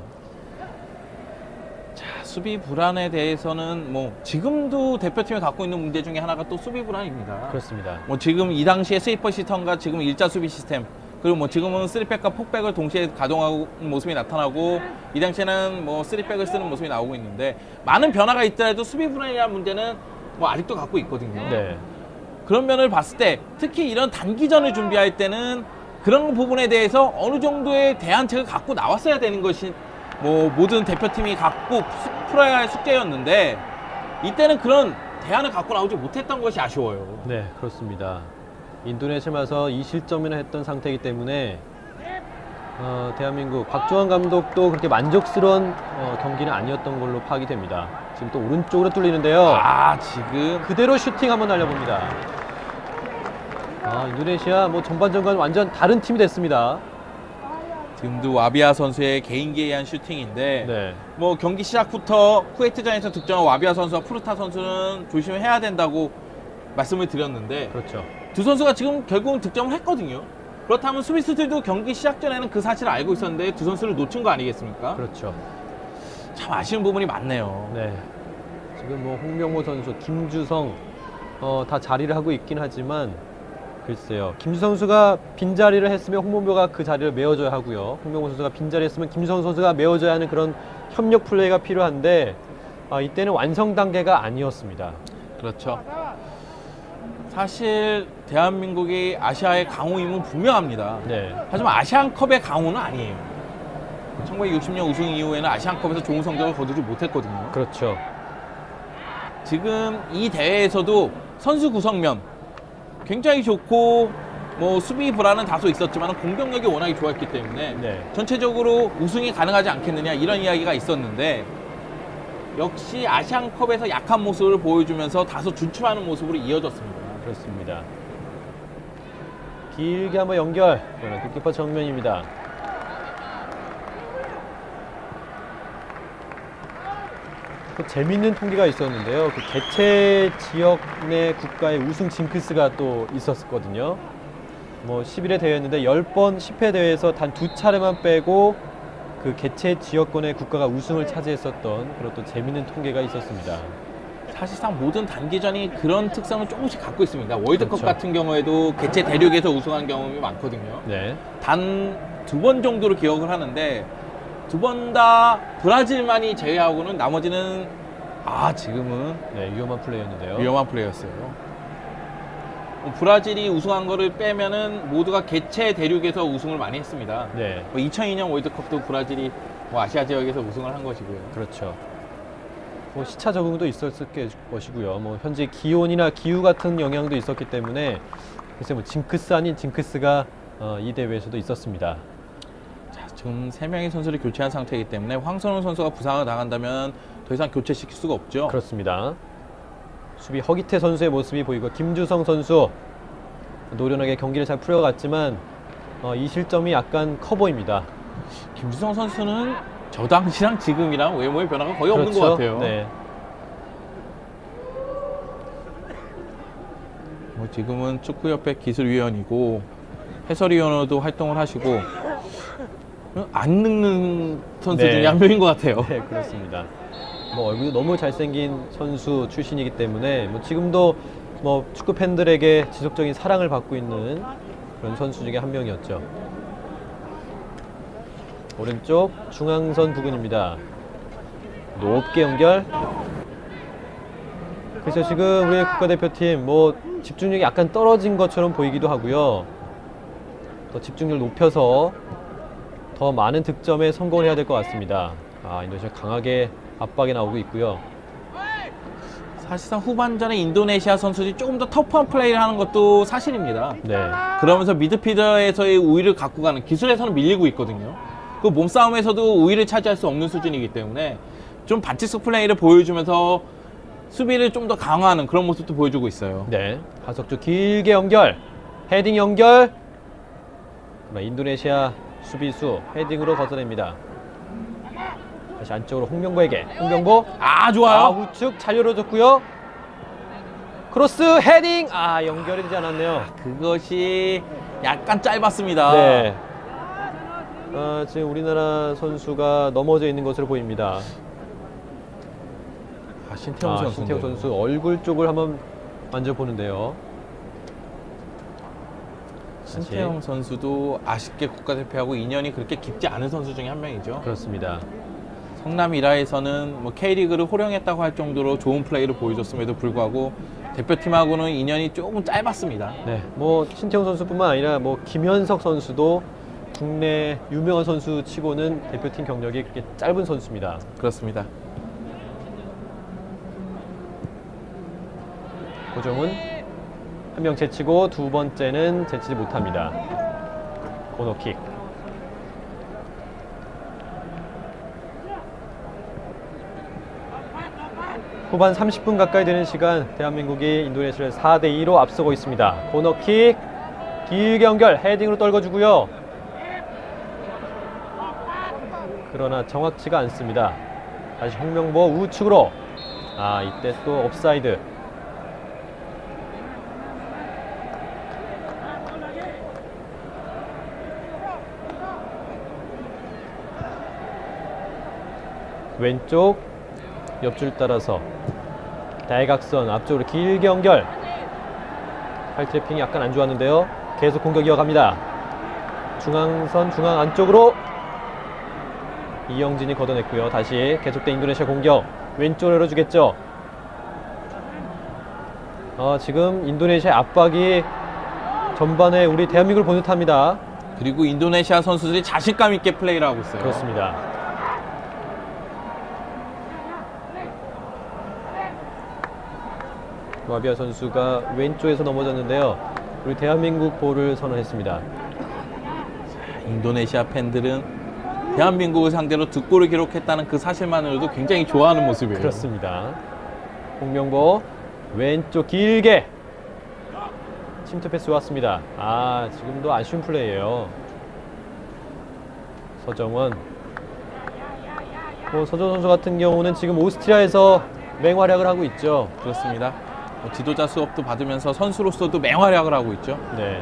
자, 수비 불안에 대해서는 뭐 지금도 대표팀이 갖고 있는 문제 중에 하나가 또 수비 불안입니다. 그렇습니다. 뭐 지금 이 당시에 스위퍼 시스템과 지금 일자 수비 시스템, 그리고 뭐 지금은 쓰리백과 폭백을 동시에 가동하고 모습이 나타나고, 이 당시에는 뭐 쓰리백을 쓰는 모습이 나오고 있는데, 많은 변화가 있더라도 수비 불안이라는 문제는 뭐 아직도 갖고 있거든요. 네. 그런 면을 봤을 때 특히 이런 단기전을 준비할 때는 그런 부분에 대해서 어느 정도의 대안책을 갖고 나왔어야 되는 것이 뭐 모든 대표팀이 갖고 풀어야 할 숙제였는데, 이때는 그런 대안을 갖고 나오지 못했던 것이 아쉬워요. 네, 그렇습니다. 인도네시아에 와서 이 실점이나 했던 상태이기 때문에 어, 대한민국 박종환 감독도 그렇게 만족스러운 어, 경기는 아니었던 걸로 파악이 됩니다. 지금 또 오른쪽으로 뚫리는데요. 아, 지금 그대로 슈팅 한번 날려봅니다. 아, 인도네시아 뭐 전반전과는 완전 다른 팀이 됐습니다. 지금도 와비아 선수의 개인기에 의한 슈팅인데, 네. 뭐 경기 시작부터 쿠웨이트전에서 득점한 와비아 선수와 푸르타 선수는 조심해야 된다고 말씀을 드렸는데, 그렇죠. 두 선수가 지금 결국은 득점을 했거든요. 그렇다면 수비수들도 경기 시작 전에는 그 사실을 알고 있었는데 두 선수를 놓친 거 아니겠습니까? 그렇죠. 참 아쉬운 부분이 많네요. 네. 지금 뭐 홍명보 선수, 김주성 어, 다 자리를 하고 있긴 하지만 글쎄요. 김주성 선수가 빈자리를 했으면 홍명보가 그 자리를 메워줘야 하고요. 홍명보 선수가 빈자리 했으면 김주성 선수가 메워줘야 하는 그런 협력 플레이가 필요한데 아, 이때는 완성 단계가 아니었습니다. 그렇죠. 사실 대한민국이 아시아의 강호임은 분명합니다. 네. 하지만 아시안컵의 강호는 아니에요. 천구백육십 년 우승 이후에는 아시안컵에서 좋은 성적을 거두지 못했거든요. 그렇죠. 지금 이 대회에서도 선수 구성면 굉장히 좋고, 뭐 수비 불안은 다소 있었지만 공격력이 워낙에 좋았기 때문에 네. 전체적으로 우승이 가능하지 않겠느냐, 이런 이야기가 있었는데, 역시 아시안컵에서 약한 모습을 보여주면서 다소 주춤하는 모습으로 이어졌습니다. 그렇습니다. 길게 한번 연결. 이거는 골키퍼 정면입니다. 또 재밌는 통계가 있었는데요. 그 개최 지역 내 국가의 우승 징크스가 또 있었거든요. 뭐 십일 회 대회였는데 십 번 십 회 대회에서 단 두 차례만 빼고 그 개최 지역권의 국가가 우승을 차지했었던 그런 또 재밌는 통계가 있었습니다. 사실상 모든 단기전이 그런 특성을 조금씩 갖고 있습니다. 월드컵 그렇죠. 같은 경우에도 개최 대륙에서 우승한 경험이 많거든요. 네. 단 두 번 정도로 기억을 하는데, 두 번 다 브라질만이 제외하고는 나머지는 아 지금은 네, 위험한 플레이였는데요. 위험한 플레이였어요. 브라질이 우승한 거를 빼면은 모두가 개최 대륙에서 우승을 많이 했습니다. 네. 뭐 이천이 년 월드컵도 브라질이 뭐 아시아 지역에서 우승을 한 것이고요. 그렇죠. 뭐 시차 적응도 있었을 것이고요. 뭐 현재 기온이나 기후 같은 영향도 있었기 때문에 글쎄 뭐 징크스 아닌 징크스가 어, 이 대회에서도 있었습니다. 자, 지금 세 명의 선수를 교체한 상태이기 때문에 황선우 선수가 부상을 당한다면 더 이상 교체시킬 수가 없죠. 그렇습니다. 수비 허기태 선수의 모습이 보이고 김주성 선수 노련하게 경기를 잘 풀어갔지만 어, 이 실점이 약간 커 보입니다. 김주성 선수는 저 당시랑 지금이랑 외모의 변화가 거의 그렇죠? 없는 것 같아요. 네. 뭐 지금은 축구협회 기술위원이고 해설위원으로도 활동을 하시고 안 늙는 선수 네. 중에 한 명인 것 같아요. 네, 그렇습니다. 뭐 얼굴도 너무 잘생긴 선수 출신이기 때문에 뭐 지금도 뭐 축구 팬들에게 지속적인 사랑을 받고 있는 그런 선수 중에 한 명이었죠. 오른쪽 중앙선 부근입니다. 높게 연결. 그래서 지금 우리 국가대표팀 뭐 집중력이 약간 떨어진 것처럼 보이기도 하고요. 더 집중력을 높여서 더 많은 득점에 성공을 해야 될 것 같습니다. 아, 인도네시아 강하게 압박에 나오고 있고요. 사실상 후반전에 인도네시아 선수들이 조금 더 터프한 플레이를 하는 것도 사실입니다. 네. 그러면서 미드필더에서의 우위를 갖고 가는, 기술에서는 밀리고 있거든요. 그 몸싸움에서도 우위를 차지할 수 없는 수준이기 때문에 좀 반칙성 플레이를 보여주면서 수비를 좀 더 강화하는 그런 모습도 보여주고 있어요. 네. 하석주 길게 연결. 헤딩 연결. 인도네시아 수비수 헤딩으로 걷어냅니다. 다시 안쪽으로 홍명보에게. 홍명보. 아, 좋아요. 아, 우측 잘 열어줬고요. 크로스 헤딩. 아, 연결이 되지 않았네요. 그것이 약간 짧았습니다. 네. 아, 지금 우리나라 선수가 넘어져 있는 것으로 보입니다. 아, 신태용 아, 선수. 신태용 선수 얼굴 쪽을 한번 만져보는데요. 신태용 선수도 아쉽게 국가대표하고 인연이 그렇게 깊지 않은 선수 중에 한 명이죠. 그렇습니다. 성남 일화에서는 뭐 K리그를 호령했다고 할 정도로 좋은 플레이를 보여줬음에도 불구하고 대표팀하고는 인연이 조금 짧았습니다. 네, 뭐 신태용 선수뿐만 아니라 뭐 김현석 선수도 국내 유명한 선수 치고는 대표팀 경력이 그렇게 짧은 선수입니다. 그렇습니다. 고정은 한 명 제치고 두 번째는 제치지 못합니다. 코너킥. 후반 삼십 분 가까이 되는 시간 대한민국이 인도네시아를 사 대 이로 앞서고 있습니다. 코너킥 길게 연결 헤딩으로 떨궈주고요. 그러나 정확치가 않습니다. 다시 홍명보 우측으로. 아, 이때 또 옵사이드. 왼쪽 옆줄 따라서 대각선 앞쪽으로 길게 연결. 팔 트래핑이 약간 안 좋았는데요. 계속 공격 이어갑니다. 중앙선 중앙 안쪽으로 이영진이 걷어냈고요. 다시 계속된 인도네시아 공격. 왼쪽으로 열어주겠죠. 어, 지금 인도네시아 압박이 전반에 우리 대한민국을 본 듯합니다. 그리고 인도네시아 선수들이 자신감 있게 플레이를 하고 있어요. 그렇습니다. 와비아 선수가 왼쪽에서 넘어졌는데요. 우리 대한민국 볼을 선언했습니다. 인도네시아 팬들은 대한민국을 상대로 두 골을 기록했다는 그 사실만으로도 굉장히 좋아하는 모습이에요. 그렇습니다. 홍명보 왼쪽 길게 침투 패스 왔습니다. 아, 지금도 아쉬운 플레이예요. 서정원. 뭐 서정원 선수 같은 경우는 지금 오스트리아에서 맹활약을 하고 있죠. 그렇습니다. 뭐 지도자 수업도 받으면서 선수로서도 맹활약을 하고 있죠. 네.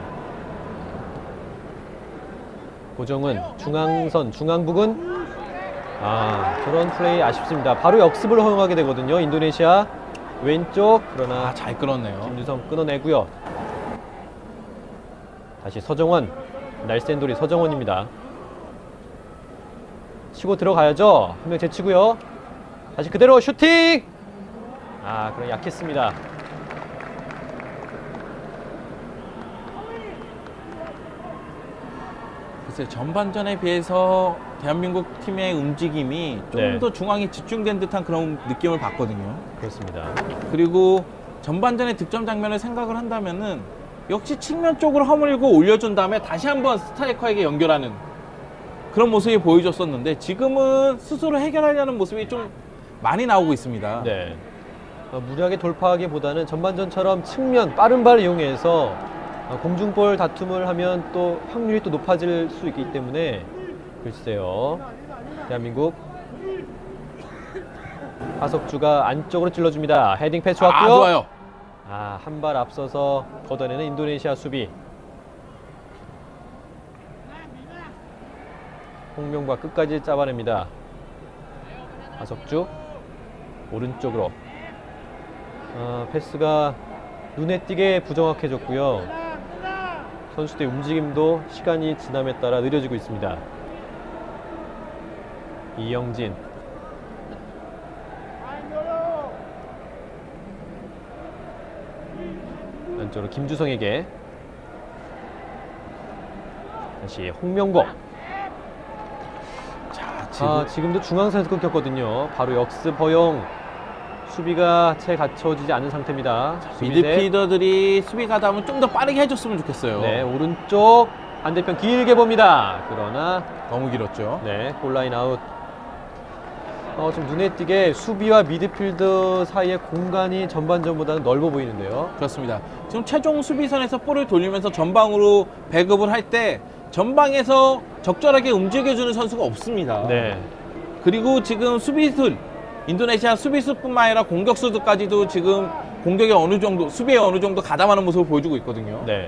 고정은 중앙선 중앙부근. 아, 저런 플레이 아쉽습니다. 바로 역습을 허용하게 되거든요. 인도네시아 왼쪽. 그러나 아, 잘 끌었네요. 김주성 끊어내고요. 다시 서정원. 날쌘돌이 서정원입니다. 치고 들어가야죠. 한 명 제치고요. 다시 그대로 슈팅. 아, 그럼 약했습니다. 글쎄, 전반전에 비해서 대한민국 팀의 움직임이 좀 더 네. 중앙에 집중된 듯한 그런 느낌을 받거든요. 그렇습니다. 그리고 전반전의 득점 장면을 생각을 한다면은 역시 측면 쪽으로 허물고 올려준 다음에 다시 한번 스트라이커에게 연결하는 그런 모습이 보여줬었는데 지금은 스스로 해결하려는 모습이 좀 많이 나오고 있습니다. 네. 어, 무리하게 돌파하기보다는 전반전처럼 측면 빠른 발을 이용해서 어, 공중볼 다툼을 하면 또 확률이 또 높아질 수 있기 때문에 글쎄요. 대한민국 하석주가 안쪽으로 찔러줍니다. 헤딩 패스 왔고요. 아, 좋아요. 아, 한 발 앞서서 걷어내는 인도네시아 수비. 홍명보가 끝까지 잡아냅니다. 하석주 오른쪽으로. 아, 패스가 눈에 띄게 부정확해졌고요. 선수들의 움직임도 시간이 지남에 따라 느려지고 있습니다. 이영진. 안쪽으로 김주성에게. 다시 홍명보. 지금 아, 지금도 중앙선에서 끊겼거든요. 바로 역습 허용. 수비가 채 갖춰지지 않은 상태입니다. 수비대. 미드필더들이 수비 가담을 좀 더 빠르게 해줬으면 좋겠어요. 네, 오른쪽 반대편 길게 봅니다. 그러나 너무 길었죠. 네, 골라인 아웃. 어, 좀 눈에 띄게 수비와 미드필더 사이의 공간이 전반전보다는 넓어 보이는데요. 그렇습니다. 지금 최종 수비선에서 볼을 돌리면서 전방으로 배급을 할 때 전방에서 적절하게 움직여주는 선수가 없습니다. 네, 그리고 지금 수비수, 인도네시아 수비수뿐만 아니라 공격수들까지도 지금 공격에 어느 정도, 수비에 어느 정도 가담하는 모습을 보여주고 있거든요. 네,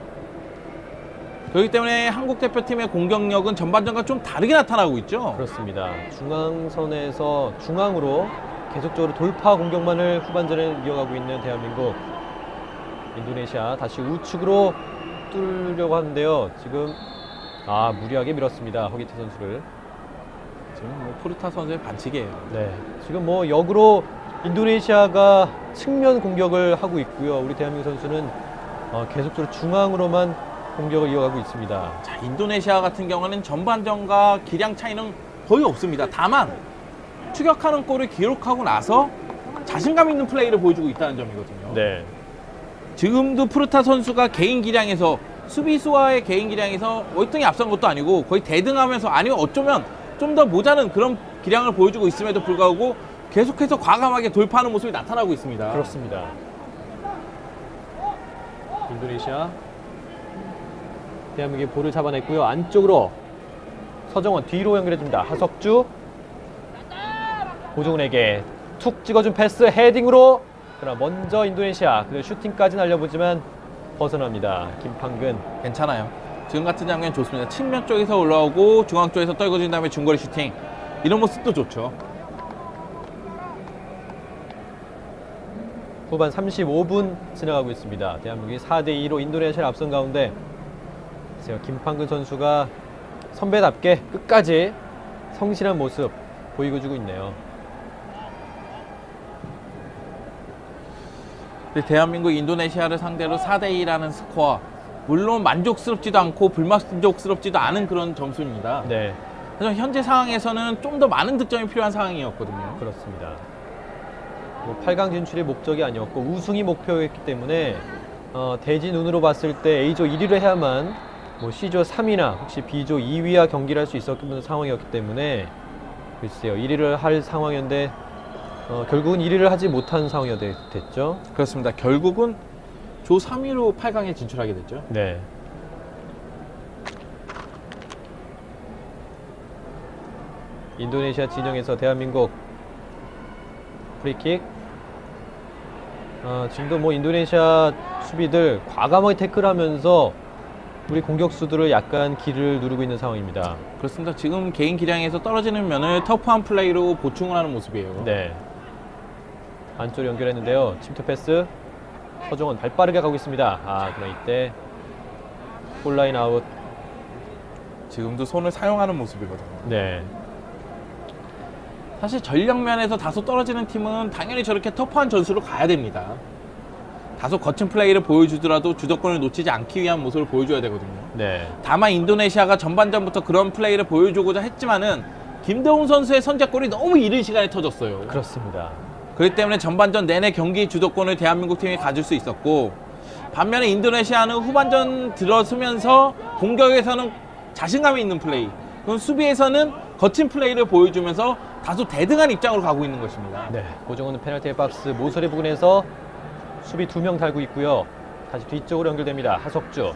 그렇기 때문에 한국 대표팀의 공격력은 전반전과 좀 다르게 나타나고 있죠. 그렇습니다. 중앙선에서 중앙으로 계속적으로 돌파 공격만을 후반전에 이어가고 있는 대한민국. 인도네시아 다시 우측으로 뚫으려고 하는데요. 지금 아 무리하게 밀었습니다. 허기태 선수를. 지금 뭐 푸르타 선수의 반칙이에요. 네, 지금 뭐 역으로 인도네시아가 측면 공격을 하고 있고요. 우리 대한민국 선수는 어, 계속적으로 중앙으로만 공격을 이어가고 있습니다. 자, 인도네시아 같은 경우는 전반전과 기량 차이는 거의 없습니다. 다만 추격하는 골을 기록하고 나서 자신감 있는 플레이를 보여주고 있다는 점이거든요. 네, 지금도 푸르타 선수가 개인 기량에서 수비수와의 개인 기량에서 월등히 앞선 것도 아니고 거의 대등하면서 아니면 어쩌면 좀 더 모자른 그런 기량을 보여주고 있음에도 불구하고 계속해서 과감하게 돌파하는 모습이 나타나고 있습니다. 그렇습니다. 인도네시아 대한민국이 볼을 잡아냈고요. 안쪽으로 서정원 뒤로 연결해줍니다. 하석주 고종훈에게 툭 찍어준 패스 헤딩으로. 그러나 먼저 인도네시아 그리고 슈팅까지 날려보지만 벗어납니다. 김판근. 괜찮아요. 지금 같은 장면 좋습니다. 측면 쪽에서 올라오고 중앙 쪽에서 떨궈진 다음에 중거리 슈팅. 이런 모습도 좋죠. 후반 삼십오 분 지나가고 있습니다. 대한민국이 사 대 이로 인도네시아를 앞선 가운데 글쎄요, 김판근 선수가 선배답게 끝까지 성실한 모습 보이고 주고 있네요. 근데 대한민국 인도네시아를 상대로 사 대 이라는 스코어, 물론 만족스럽지도 않고 불만족스럽지도 않은 그런 점수입니다. 네, 하지만 현재 상황에서는 좀 더 많은 득점이 필요한 상황이었거든요. 그렇습니다. 뭐 팔 강 진출이 목적이 아니었고 우승이 목표였기 때문에 어, 대진 운으로 봤을 때 A조 일 위를 해야만 뭐 C조 삼 위나 혹시 B조 이 위와 경기를 할 수 있었던 상황이었기 때문에 글쎄요, 일 위를 할 상황이었는데 어, 결국은 일 위를 하지 못한 상황이 됐죠. 그렇습니다. 결국은 조 삼 위로 팔 강에 진출하게 됐죠. 네. 인도네시아 진영에서 대한민국 프리킥. 어, 지금도 뭐 인도네시아 수비들 과감하게 태클하면서 우리 공격수들을 약간 길을 누르고 있는 상황입니다. 그렇습니다. 지금 개인 기량에서 떨어지는 면을 터프한 플레이로 보충을 하는 모습이에요. 네. 안쪽으로 연결했는데요. 침투 패스. 서정원 발 빠르게 가고 있습니다. 아, 그러나 이때 골라인 아웃. 지금도 손을 사용하는 모습이거든요. 네. 사실 전력면에서 다소 떨어지는 팀은 당연히 저렇게 터프한 전술로 가야 됩니다. 다소 거친 플레이를 보여주더라도 주도권을 놓치지 않기 위한 모습을 보여줘야 되거든요. 네. 다만 인도네시아가 전반전부터 그런 플레이를 보여주고자 했지만은 김대훈 선수의 선제골이 너무 이른 시간에 터졌어요. 그렇습니다. 그렇기 때문에 전반전 내내 경기 주도권을 대한민국 팀이 가질 수 있었고, 반면에 인도네시아는 후반전 들어서면서 공격에서는 자신감이 있는 플레이, 그럼 수비에서는 거친 플레이를 보여주면서 다소 대등한 입장으로 가고 있는 것입니다. 네. 고정훈은 페널티 박스 모서리 부근에서 수비 두 명 달고 있고요. 다시 뒤쪽으로 연결됩니다. 하석주.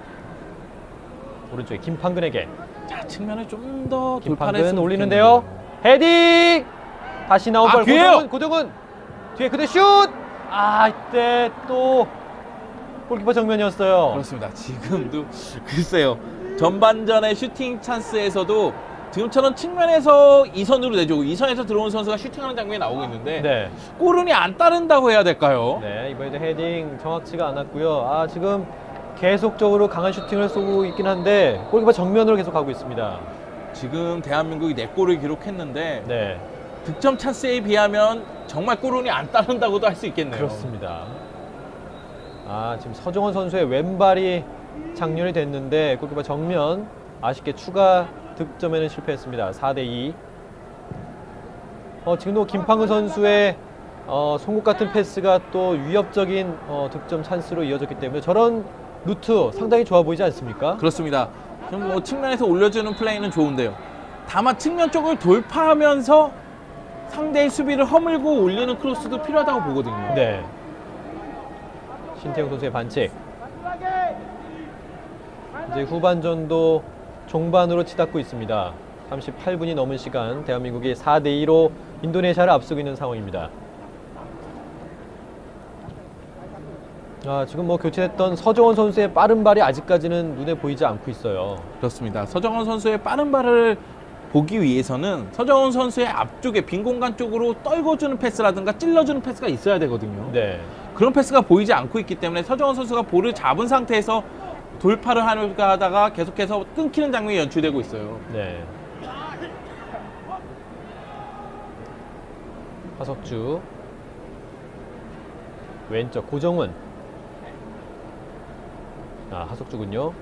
오른쪽에 김판근에게. 자, 측면을 좀 더 돌파를 김판근 했으면 올리는데요. 헤딩! 다시 나온 아, 볼 기회요! 고정훈, 고정훈! 뒤에 그대 슛! 아, 이때 또 골키퍼 정면이었어요. 그렇습니다. 지금도 글쎄요. 전반전의 슈팅 찬스에서도 지금처럼 측면에서 이선으로 내주고 이선에서 들어온 선수가 슈팅하는 장면이 나오고 있는데 네. 골운이 안 따른다고 해야 될까요? 네, 이번에도 헤딩 정확치가 않았고요. 아, 지금 계속적으로 강한 슈팅을 쏘고 있긴 한데 골키퍼 정면으로 계속 가고 있습니다. 지금 대한민국이 네 골을 기록했는데 네, 득점 찬스에 비하면 정말 골운이 안 따른다고도 할 수 있겠네요. 그렇습니다. 아, 지금 서정원 선수의 왼발이 장렬이 됐는데 골키퍼 정면 아쉽게 추가 득점에는 실패했습니다. 사 대 이. 어, 지금도 김팡우 선수의 어, 송곳 같은 패스가 또 위협적인 어, 득점 찬스로 이어졌기 때문에 저런 루트 상당히 좋아 보이지 않습니까? 그렇습니다. 지금 뭐 측면에서 올려주는 플레이는 좋은데요. 다만 측면 쪽을 돌파하면서 상대의 수비를 허물고 올리는 크로스도 필요하다고 보거든요. 네. 신태용 선수의 반칙. 이제 후반전도 종반으로 치닫고 있습니다. 삼십팔 분이 넘은 시간 대한민국이 사 대 이로 인도네시아를 앞서고 있는 상황입니다. 아, 지금 뭐 교체했던 서정원 선수의 빠른 발이 아직까지는 눈에 보이지 않고 있어요. 그렇습니다. 서정원 선수의 빠른 발을 보기 위해서는 서정원 선수의 앞쪽에 빈 공간 쪽으로 떨궈주는 패스라든가 찔러주는 패스가 있어야 되거든요. 네. 그런 패스가 보이지 않고 있기 때문에 서정원 선수가 볼을 잡은 상태에서 돌파를 하려고 하다가 계속해서 끊기는 장면이 연출되고 있어요. 네. 하석주. 왼쪽 고정훈. 아, 하석주군요.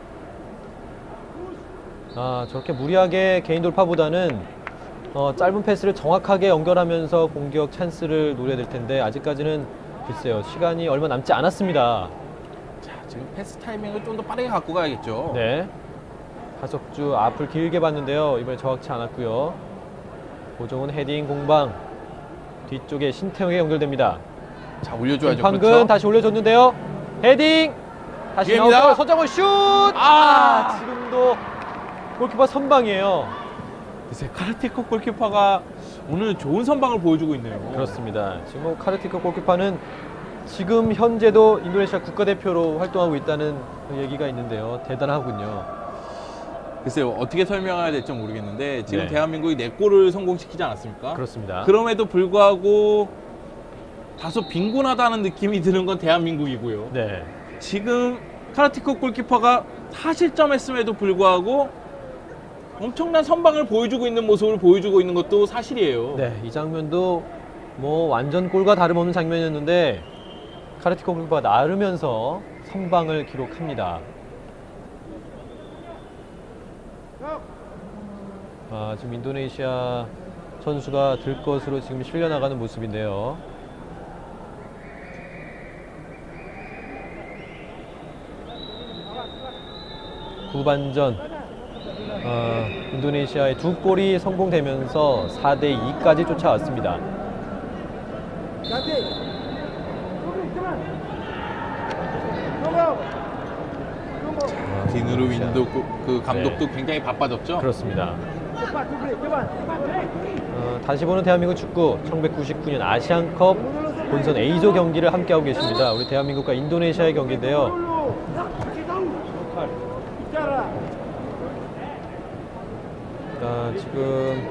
아, 저렇게 무리하게 개인 돌파보다는 어, 짧은 패스를 정확하게 연결하면서 공격 찬스를 노려야 될 텐데 아직까지는 글쎄요, 시간이 얼마 남지 않았습니다. 자, 지금 패스 타이밍을 좀 더 빠르게 갖고 가야겠죠. 네. 하석주 앞을 길게 봤는데요. 이번에 정확치 않았고요. 고정훈 헤딩 공방. 뒤쪽에 신태용에 연결됩니다. 자, 올려줘야죠. 김판근 그렇죠? 다시 올려줬는데요. 헤딩! 다시 기회입니다. 나오고 서정훈 슛! 아, 지금도 골키퍼 선방이에요. 글쎄, 카르티코 골키퍼가 오늘 좋은 선방을 보여주고 있네요. 그렇습니다. 지금 뭐 카르티코 골키퍼는 지금 현재도 인도네시아 국가대표로 활동하고 있다는 얘기가 있는데요. 대단하군요. 글쎄요, 어떻게 설명해야 될지 모르겠는데 지금 네. 대한민국이 네 골을 성공시키지 않았습니까? 그렇습니다. 그럼에도 불구하고 다소 빈곤하다는 느낌이 드는 건 대한민국이고요. 네. 지금 카르티코 골키퍼가 사 실점했음에도 불구하고 엄청난 선방을 보여주고 있는 모습을 보여주고 있는 것도 사실이에요. 네, 이 장면도 뭐 완전 골과 다름없는 장면이었는데 카르티코 골키퍼가 나르면서 선방을 기록합니다. 아, 지금 인도네시아 선수가 들 것으로 지금 실려나가는 모습인데요. 후반전 어, 인도네시아의 두 골이 성공되면서 사 대 이까지 쫓아왔습니다. 디누르 윈도 그, 그 감독도 네. 굉장히 바빠졌죠? 그렇습니다. 어, 다시 보는 대한민국 축구 천구백구십구 년 아시안컵 본선 A조 경기를 함께하고 계십니다. 우리 대한민국과 인도네시아의 경기인데요. 아, 지금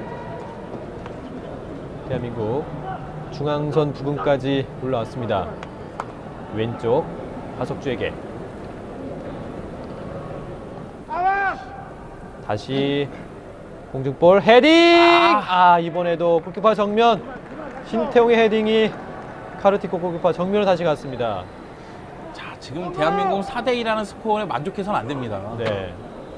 대한민국 중앙선 부근까지 올라왔습니다. 왼쪽 하석주에게 다시 공중볼 헤딩! 아, 아 이번에도 골키퍼 정면 신태용의 헤딩이 카르티코 골키퍼 정면으로 다시 갔습니다. 자, 지금 대한민국 사 대 이라는 스코어에 만족해서는 안 됩니다. 네.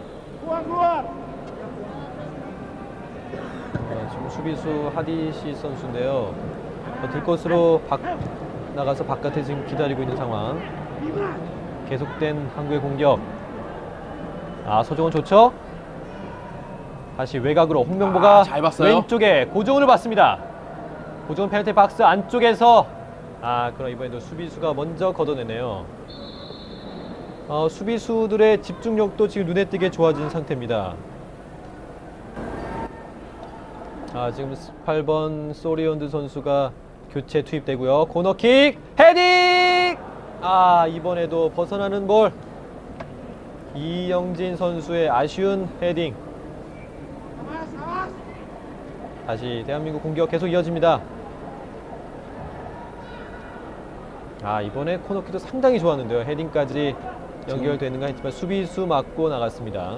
어, 지금 수비수 하디시 선수인데요. 어, 들것으로 박, 나가서 바깥에 지금 기다리고 있는 상황. 계속된 한국의 공격. 아, 서정훈 좋죠? 다시 외곽으로 홍명보가 아, 잘 봤어요. 왼쪽에 고정훈을 봤습니다. 고정훈 페널티 박스 안쪽에서 아, 그럼 이번에도 수비수가 먼저 걷어내네요. 어, 수비수들의 집중력도 지금 눈에 띄게 좋아진 상태입니다. 아, 지금 십팔 번 소리온드 선수가 교체 투입되고요. 코너킥 헤딩! 아, 이번에도 벗어나는 볼. 이영진 선수의 아쉬운 헤딩. 다시 대한민국 공격 계속 이어집니다. 아, 이번에 코너킥도 상당히 좋았는데요. 헤딩까지 연결되는가 했지만 수비수 맞고 나갔습니다.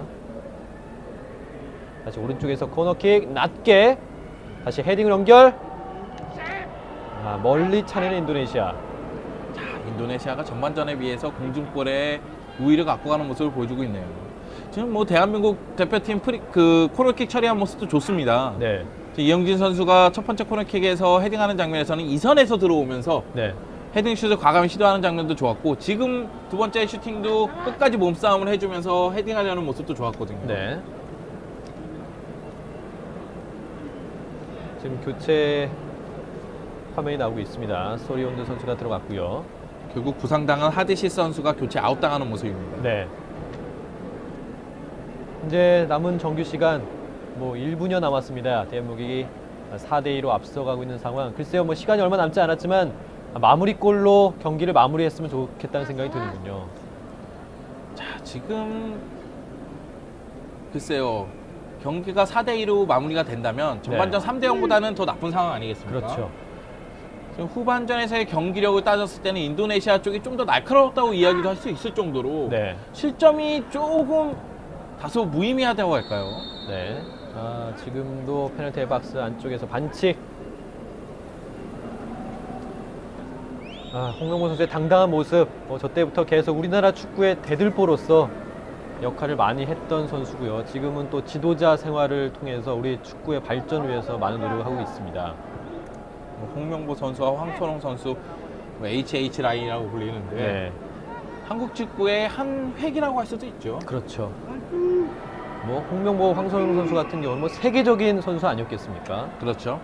다시 오른쪽에서 코너킥 낮게 다시 헤딩을 연결. 아, 멀리 차내는 인도네시아. 자, 인도네시아가 전반전에 비해서 공중볼에 우위를 갖고 가는 모습을 보여주고 있네요. 지금 뭐 대한민국 대표팀 프리 그 코너킥 처리한 모습도 좋습니다. 네. 이영진 선수가 첫 번째 코너킥에서 헤딩하는 장면에서는 이선에서 들어오면서 네. 헤딩 슛을 과감히 시도하는 장면도 좋았고, 지금 두 번째 슈팅도 끝까지 몸싸움을 해주면서 헤딩하려는 모습도 좋았거든요. 네. 지금 교체 화면이 나오고 있습니다. 소리온드 선수가 들어갔고요. 결국 부상당한 하디시 선수가 교체 아웃당하는 모습입니다. 네. 이제 남은 정규 시간 뭐 일 분여 남았습니다. 대한민국이 사 대 이로 앞서가고 있는 상황. 글쎄요, 뭐 시간이 얼마 남지 않았지만 마무리골로 경기를 마무리했으면 좋겠다는 생각이 드는군요. 자, 지금 글쎄요, 경기가 사 대 이로 마무리가 된다면 전반전 네. 삼 대 영보다는 더 나쁜 상황 아니겠습니까? 그렇죠. 지금 후반전에서의 경기력을 따졌을 때는 인도네시아 쪽이 좀 더 날카로웠다고 이야기도 할 수 있을 정도로 네. 실점이 조금 다소 무의미하다고 할까요? 네. 아, 지금도 페널티 박스 안쪽에서 반칙. 아, 홍명보 선수의 당당한 모습. 어, 저 때부터 계속 우리나라 축구의 대들보로서 역할을 많이 했던 선수고요. 지금은 또 지도자 생활을 통해서 우리 축구의 발전을 위해서 많은 노력을 하고 있습니다. 홍명보 선수와 황선홍 선수 뭐 에이치에이치 라인이라고 불리는데 네. 한국 축구의 한 획이라고 할 수도 있죠. 그렇죠. 뭐 홍명보, 황선홍 선수 같은 경우는 뭐 세계적인 선수 아니었겠습니까? 그렇죠.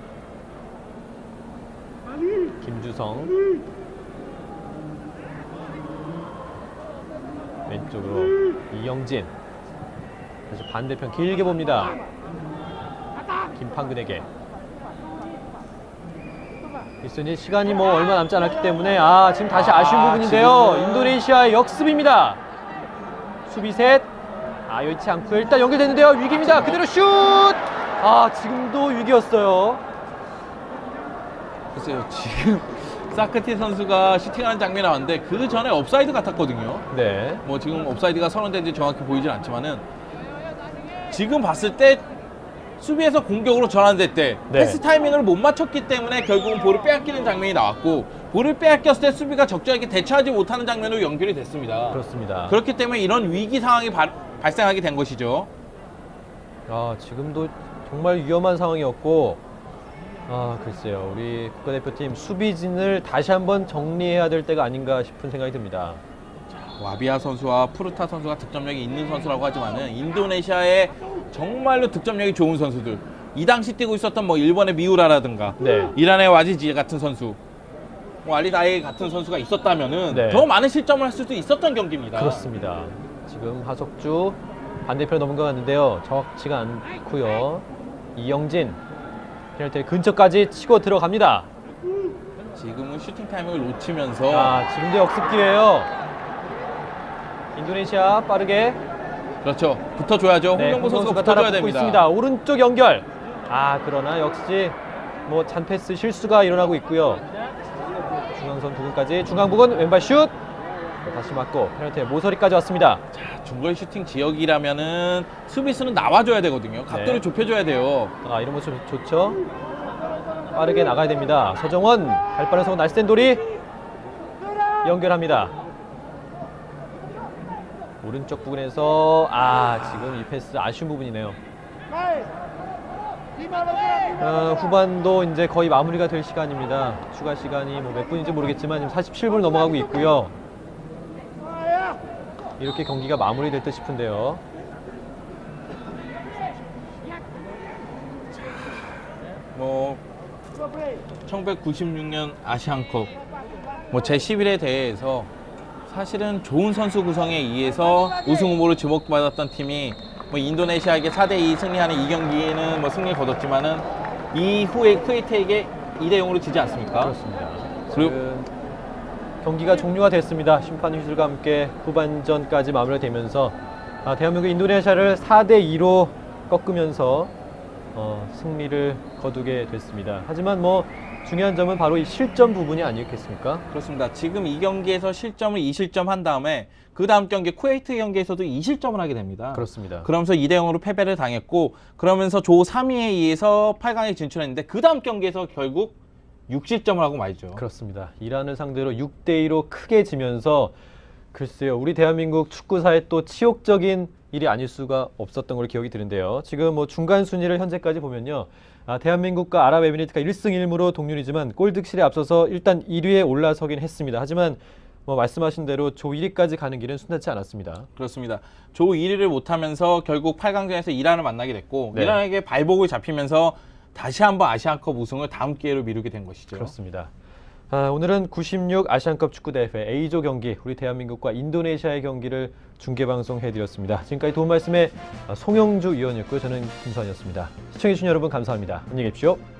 김주성 왼쪽으로 이영진, 다시 반대편 길게 봅니다. 김판근에게. 있으니 시간이 뭐 얼마 남지 않았기 때문에 아 지금 다시 아쉬운 아, 부분인데요. 지금은... 인도네시아의 역습입니다. 수비 셋. 아 여의치 않고 일단 연결됐는데요. 위기입니다. 그대로 슛. 아 지금도 위기였어요. 글쎄요, 지금 사크티 선수가 슈팅하는 장면이 나왔는데 그 전에 업사이드 같았거든요. 네. 뭐 지금 업사이드가 선언된지 정확히 보이진 않지만은 지금 봤을 때 수비에서 공격으로 전환될 때 네. 패스 타이밍을 못 맞췄기 때문에 결국은 볼을 빼앗기는 장면이 나왔고, 볼을 빼앗겼을 때 수비가 적절하게 대처하지 못하는 장면으로 연결이 됐습니다. 그렇습니다. 그렇기 때문에 이런 위기 상황이 바, 발생하게 된 것이죠. 아 지금도 정말 위험한 상황이었고, 아 글쎄요, 우리 국가대표팀 수비진을 다시 한번 정리해야 될 때가 아닌가 싶은 생각이 듭니다. 와비아 선수와 푸르타 선수가 득점력이 있는 선수라고 하지만은 인도네시아의 정말로 득점력이 좋은 선수들, 이 당시 뛰고 있었던 뭐 일본의 미우라라든가 네. 이란의 와지지 같은 선수, 뭐 알리다이 같은 선수가 있었다면은 네. 더 많은 실점을 할 수도 있었던 경기입니다. 그렇습니다. 지금 하석주 반대편에 넘어갔는데요. 정확치가 않고요. 이영진 페널티 근처까지 치고 들어갑니다. 지금은 슈팅 타이밍을 놓치면서 아 지금도 역습 기회예요. 인도네시아 빠르게. 그렇죠, 붙어줘야죠. 네, 홍명보 선수가 따라 붙어줘야 붙고 됩니다. 있습니다. 오른쪽 연결. 아 그러나 역시 뭐 잔패스 실수가 일어나고 있고요. 중앙선 부근까지, 중앙 부근 왼발 슛. 다시 맞고 페널티 모서리까지 왔습니다. 자, 중거리 슈팅 지역이라면은 수비수는 나와줘야 되거든요. 각도를 네. 좁혀줘야 돼요. 아 이런 모습 좋죠. 빠르게 나가야 됩니다. 서정원 발빠른 성공 날쌘 돌이 연결합니다. 오른쪽 부분에서 아 지금 이 패스 아쉬운 부분이네요. 어, 후반도 이제 거의 마무리가 될 시간입니다. 추가 시간이 뭐 몇 분인지 모르겠지만 지금 사십칠 분을 넘어가고 있고요. 이렇게 경기가 마무리될 듯 싶은데요. 뭐 천구백구십육 년 아시안컵 뭐 제십일 회 대회에서 사실은 좋은 선수 구성에 의해서 우승 후보로 주목받았던 팀이 뭐 인도네시아에게 사 대 이 승리하는 이 경기에는 뭐 승리를 거뒀지만은 이후에 쿠웨이트에게 이 대 영으로 지지 않습니까? 그렇습니다. 그리고 지금 경기가 종료가 됐습니다. 심판 휘슬과 함께 후반전까지 마무리되면서 아, 대한민국이 인도네시아를 사 대 이로 꺾으면서 어, 승리를 거두게 됐습니다. 하지만 뭐 중요한 점은 바로 이 실점 부분이 아니겠습니까? 그렇습니다. 지금 이 경기에서 실점을 이 실점 한 다음에 그 다음 경기 쿠웨이트 경기에서도 이 실점을 하게 됩니다. 그렇습니다. 그러면서 이 대 영으로 패배를 당했고, 그러면서 조 삼 위에 의해서 팔 강에 진출했는데 그 다음 경기에서 결국 육 실점을 하고 말죠. 그렇습니다. 이란을 상대로 육 대 이로 크게 지면서 글쎄요, 우리 대한민국 축구사의 또 치욕적인 일이 아닐 수가 없었던 걸로 기억이 드는데요. 지금 뭐 중간 순위를 현재까지 보면요. 아, 대한민국과 아랍에미리트가 일 승 일 무로 동률이지만 골 득실에 앞서서 일단 일 위에 올라서긴 했습니다. 하지만 뭐 말씀하신 대로 조 일 위까지 가는 길은 순탄치 않았습니다. 그렇습니다. 조 일 위를 못하면서 결국 팔 강전에서 이란을 만나게 됐고 네. 이란에게 발목을 잡히면서 다시 한번 아시안컵 우승을 다음 기회로 미루게 된 것이죠. 그렇습니다. 아, 오늘은 구십육 아시안컵 축구 대회 A조 경기 우리 대한민국과 인도네시아의 경기를 중계 방송해드렸습니다. 지금까지 도움 말씀에 송영주 위원이었고요. 저는 김수환이었습니다. 시청해주신 여러분 감사합니다. 안녕히 계십시오.